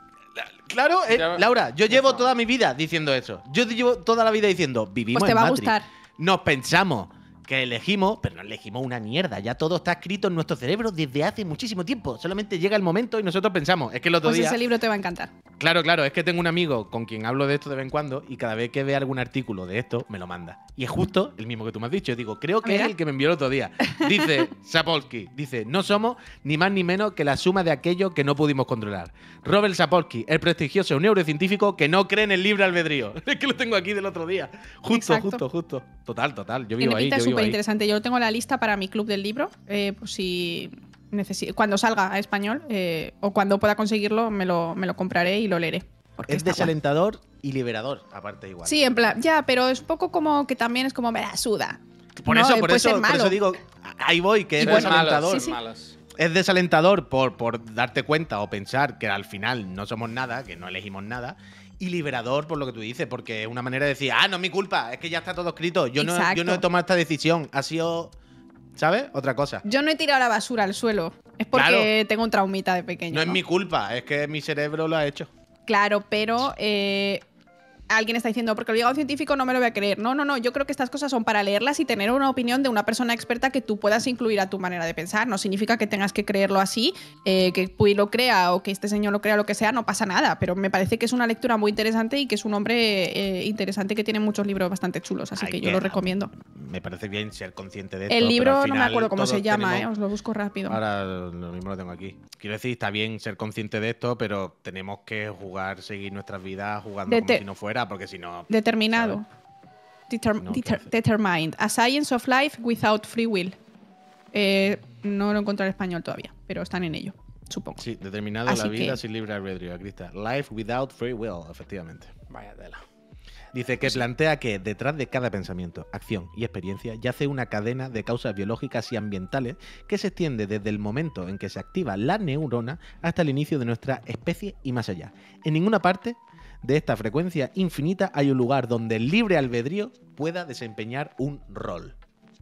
Claro, Ya- Laura, yo ya llevo está. toda mi vida diciendo eso. Yo llevo toda la vida diciendo, vivimos Pues te en va a Matrix. gustar. Nos pensamos que elegimos, pero no elegimos una mierda. Ya todo está escrito en nuestro cerebro desde hace muchísimo tiempo. Solamente llega el momento y nosotros pensamos. Es que el otro Pues día... ese libro te va a encantar. Claro, es que tengo un amigo con quien hablo de esto de vez en cuando y cada vez que ve algún artículo de esto, me lo manda. Y es justo el mismo que tú me has dicho. Yo digo, creo que Mira. es el que me envió el otro día. Dice Sapolsky, dice, no somos ni más ni menos que la suma de aquello que no pudimos controlar. Robert Sapolsky, el prestigioso neurocientífico que no cree en el libre albedrío. Es que lo tengo aquí del otro día. Justo. Total. Yo vivo Tiene ahí. pinta Yo vivo súper ahí. interesante. Yo lo tengo en la lista para mi club del libro. Pues si cuando salga a español o cuando pueda conseguirlo, me lo compraré y lo leeré. Porque Es está guay. desalentador y liberador, aparte igual. Sí, en plan, ya, pero es poco como que también es como me la suda. Por No, eso, puede ser por eso malo. digo, ahí voy, que es Y bueno, desalentador. sí. Malos. Es desalentador por darte cuenta o pensar que al final no somos nada, que no elegimos nada. Y liberador por lo que tú dices, porque es una manera de decir, no es mi culpa, es que ya está todo escrito. Yo no Exacto. he tomado esta decisión, ha sido, ¿sabes? Otra cosa. Yo no he tirado la basura al suelo. Es porque Claro. tengo un traumita de pequeño. No es mi culpa, es que mi cerebro lo ha hecho. Claro, pero alguien está diciendo, porque lo diga un científico no me lo voy a creer. No, yo creo que estas cosas son para leerlas y tener una opinión de una persona experta que tú puedas incluir a tu manera de pensar. No significa que tengas que creerlo así, que Puy lo crea o que este señor lo crea, lo que sea, no pasa nada. Pero me parece que es una lectura muy interesante y que es un hombre interesante que tiene muchos libros bastante chulos, así Hay que que- yo lo recomiendo. Me parece bien ser consciente de esto. El pero libro al no me final acuerdo cómo se todos llama, tenemos- os lo busco rápido. Ahora lo mismo lo tengo aquí. Quiero decir, está bien ser consciente de esto, pero tenemos que seguir nuestras vidas jugando como si no fuera, porque si no... Determinado. No, ¿qué hace? Determined. A Science of Life Without Free Will. No lo encontré en español todavía, pero están en ello, supongo. Sí, determinado Así la vida que- sin libre albedrío, aquí está. Life without free will, efectivamente. Vaya tela. Dice que plantea que detrás de cada pensamiento, acción y experiencia yace una cadena de causas biológicas y ambientales que se extiende desde el momento en que se activa la neurona hasta el inicio de nuestra especie y más allá. En ninguna parte de esta frecuencia infinita hay un lugar donde el libre albedrío pueda desempeñar un rol.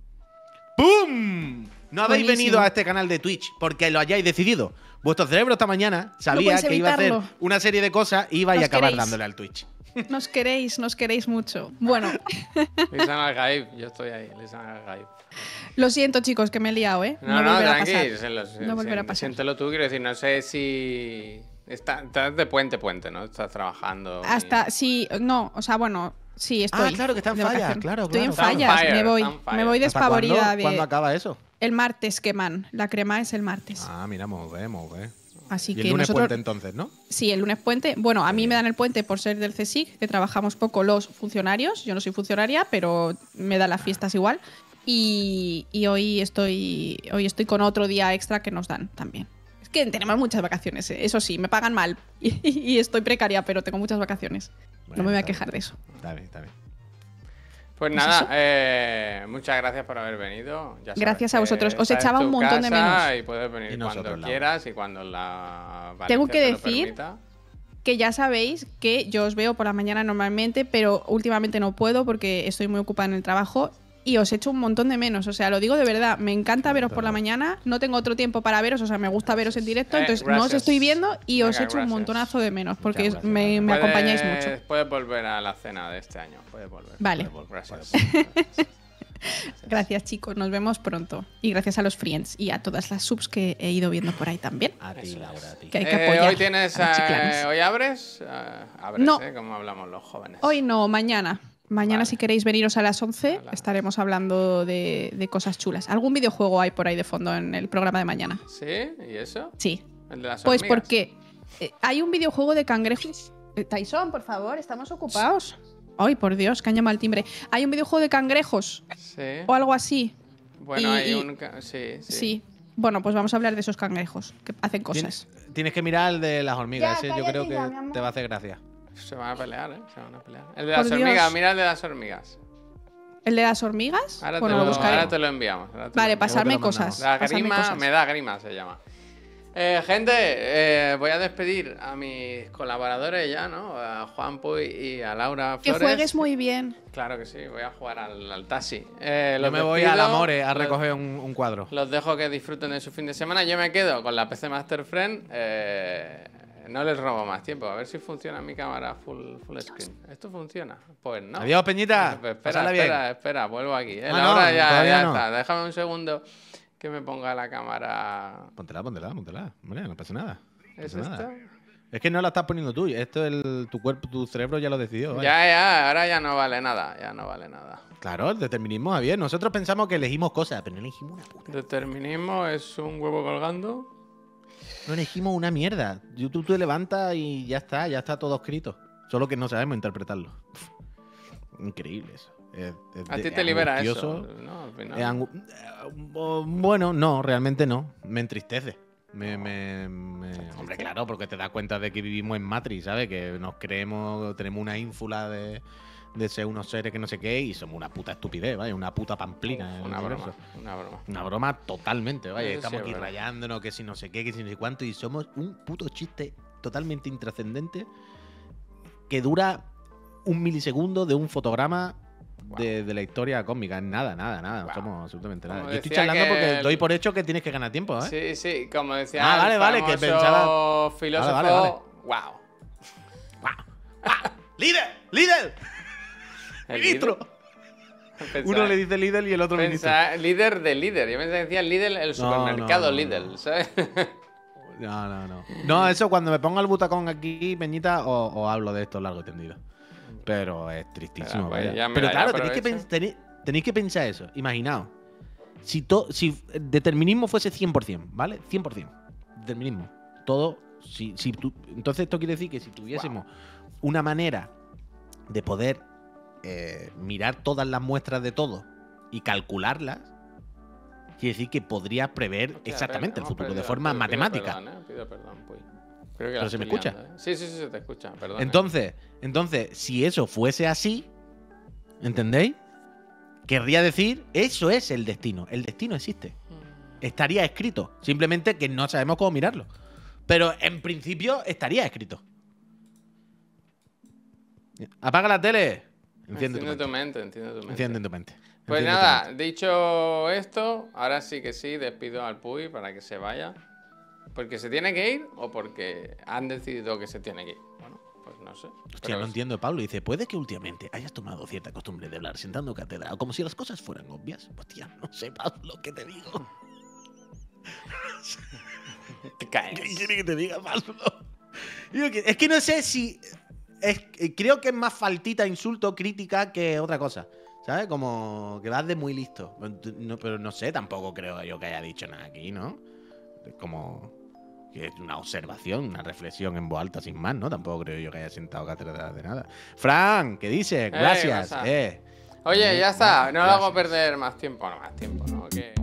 ¡Pum! No habéis Buenísimo. venido a este canal de Twitch porque lo hayáis decidido. Vuestro cerebro esta mañana sabía podéis que iba a hacer evitarlo. una serie de cosas y iba a Nos acabar queréis. dándole al Twitch. Nos queréis mucho. Bueno, Lisan al Gaib, yo estoy ahí, Lisan al Gaib. lo siento, chicos, que me he liado, ¿eh? No, volverá a tranqui, pasar. No volverá a pasar. siéntelo tú, quiero decir, no sé si... Estás de puente, ¿no? Estás trabajando. Hasta, sí, no, o sea, bueno, sí, estoy. claro, que está en de fallas, vacaciones. claro, Estoy en claro. Está on fallas, fire, me voy. está on fire. Me voy ¿Hasta despavorida cuándo? de. ¿Cuándo acaba eso? El martes queman. La crema es el martes. Mira, movemos, Así Y que el lunes nosotros. puente entonces, ¿no? Sí, el lunes puente. Bueno, a mí me dan el puente por ser del CSIC, que trabajamos poco los funcionarios. Yo no soy funcionaria, pero me dan las fiestas igual. Y hoy estoy con otro día extra que nos dan también. Es que tenemos muchas vacaciones, eso sí, me pagan mal. Y estoy precaria, pero tengo muchas vacaciones. No me voy a está quejar bien. de eso. Está bien, está bien. Pues Pues nada, muchas gracias por haber venido. Ya sabes Gracias a que vosotros. Os esta es echaba tu un montón de casa menos. Y puedes venir Y cuando nosotros, Laura. quieras y cuando la Tengo Valencia que te lo decir permita. Que ya sabéis que yo os veo por la mañana normalmente, pero últimamente no puedo porque estoy muy ocupada en el trabajo y os echo un montón de menos. O sea, lo digo de verdad, me encanta veros por la mañana, no tengo otro tiempo para veros, o sea, me gusta veros en directo, entonces no os gracias. estoy viendo y os Venga, echo un gracias. montonazo de menos porque Muchas gracias, me Laura. acompañáis mucho. Puedes volver a la cena de este año. Puedes volver. Vale. Puedes volver. Gracias. Gracias, chicos, nos vemos pronto. Y gracias a los friends y a todas las subs que he ido viendo por ahí también. A ti, Eso Laura, es. a ti. Que hay que apoyar Hoy tienes. a los chiclanes. ¿Hoy abres? Abres, No. Como hablamos los jóvenes. Hoy no, mañana. Mañana, Vale. si queréis veniros a las 11, Hola. estaremos hablando de cosas chulas. ¿Algún videojuego hay por ahí de fondo en el programa de mañana? ¿Sí? ¿Y eso? Sí. ¿El de las Pues hormigas? porque hay un videojuego de cangrejos. Tyson, por favor, estamos ocupados. Ay, por Dios, que han llamado al timbre. Hay un videojuego de cangrejos Sí. o algo así. Bueno, y- hay y- un. Sí. Sí. Bueno, pues vamos a hablar de esos cangrejos que hacen cosas. Tienes que mirar el de las hormigas, Ya, ese yo creo cállate ya, mi que amor. te va a hacer gracia. Se van a pelear, ¿eh? Se van a pelear. El de Por las Dios. hormigas, mira el de las hormigas. ¿El de las hormigas? Ahora, Bueno, te, lo lo, buscaré. ahora te lo enviamos. ahora te lo Vale, enviamos. pasarme Luego te lo cosas. La pasarme grima, cosas. me da grima se llama. Gente, voy a despedir a mis colaboradores ya, ¿no? A Juan Puy y a Laura Que Flores. juegues muy bien. Claro que sí, voy a jugar al taxi. Yo Los me voy despido, al Amore a los- recoger un cuadro. Los dejo que disfruten de su fin de semana. Yo me quedo con la PC Master Friend. No les robo más tiempo. A ver si funciona mi cámara full screen. ¿Esto funciona? Pues no. Adiós, Peñita. Pues Pásala bien. espera, vuelvo aquí. Ah, La hora no, ya todavía no. está. Déjame un segundo que me ponga la cámara. Póntela. Hombre, no pasa nada. No ¿Es pasa esto? nada. Es que no la estás poniendo tú. Esto tu cuerpo, tu cerebro ya lo decidió. vaya. Ya, ahora ya no vale nada. Ya no vale nada. Claro, el determinismo, Javier. Nosotros pensamos que elegimos cosas, pero no elegimos una puta. Determinismo es un huevo colgando. No elegimos una mierda. YouTube te levantas y ya está todo escrito. Solo que no sabemos interpretarlo. Increíble eso. A ti te libera eso. angustioso. No, al final. Bueno, no, realmente no. Me entristece. Hombre, claro, porque te das cuenta de que vivimos en Matrix, ¿sabes? Que nos creemos, tenemos una ínfula de ser unos seres que no sé qué y somos una puta estupidez, ¿vale? Una puta pamplina. en el universo. Una broma. Una broma totalmente, vaya. Eso sí Estamos es aquí verdad. rayándonos, que si no sé qué, que si no sé cuánto, y somos un puto chiste totalmente intrascendente que dura un milisegundo de un fotograma Wow. de la historia cósmica. Nada. No Wow. somos absolutamente nada. Como Yo estoy decía charlando que porque el- doy por hecho que tienes que ganar tiempo, ¿eh? Sí, como decía Ah, vale, el que famoso pensaba- filósofo. Vale. Wow. ¡Líder! ¿El ¡Ministro! Pensaba- Uno le dice líder y el otro ministro. líder de líder. Yo pensaba que decía Lidl, el supermercado Lidl, ¿sabes? No. No, eso cuando me ponga el butacón aquí, Peñita, os hablo de esto largo y tendido. Pero es tristísimo, Pues vaya. ya, mira, Pero ya claro, aprovecho. tenéis que pensar eso. Imaginaos. Si determinismo fuese 100%, ¿vale? 100%. Determinismo. Todo. Entonces esto quiere decir que si tuviésemos una manera de poder mirar todas las muestras de todo y calcularlas, quiere decir que podrías prever Hostia, exactamente el hemos futuro de perdido. forma Pido matemática. perdón, pido perdón, Puy. Creo que ¿Pero la se me estoy escucha? liando, ¿eh? Sí, se te escucha, perdón. Entonces, si eso fuese así, ¿entendéis? Querría decir, eso es el destino. El destino existe. Estaría escrito. Simplemente que no sabemos cómo mirarlo. Pero en principio estaría escrito. Apaga la tele. Enciende tu mente. Entiendo tu mente. Enciende tu mente. Pues Enciende tu nada, mente. dicho esto, ahora sí que sí, despido al Puy para que se vaya. ¿Porque se tiene que ir o porque han decidido que se tiene que ir? Bueno, pues no sé. Hostia, Pero no entiendo, Pablo. Dice, puede que últimamente hayas tomado cierta costumbre de hablar sentando cátedra, como si las cosas fueran obvias. Hostia, no sé, Pablo, ¿qué te digo? te caes. ¿Qué quiere que te diga, Pablo? Es que no sé si... creo que es más faltita, insulto, crítica que otra cosa. ¿Sabes? Como que vas de muy listo. No, pero no sé, tampoco creo yo que haya dicho nada aquí, ¿no? Es como... que es una observación, una reflexión en voz alta sin más, ¿no? Tampoco creo yo que haya sentado cátedra de nada. Fran, ¿qué dices? Gracias. pasa. Oye, ya está. No lo hago perder más tiempo. No, más tiempo, ¿no? Que...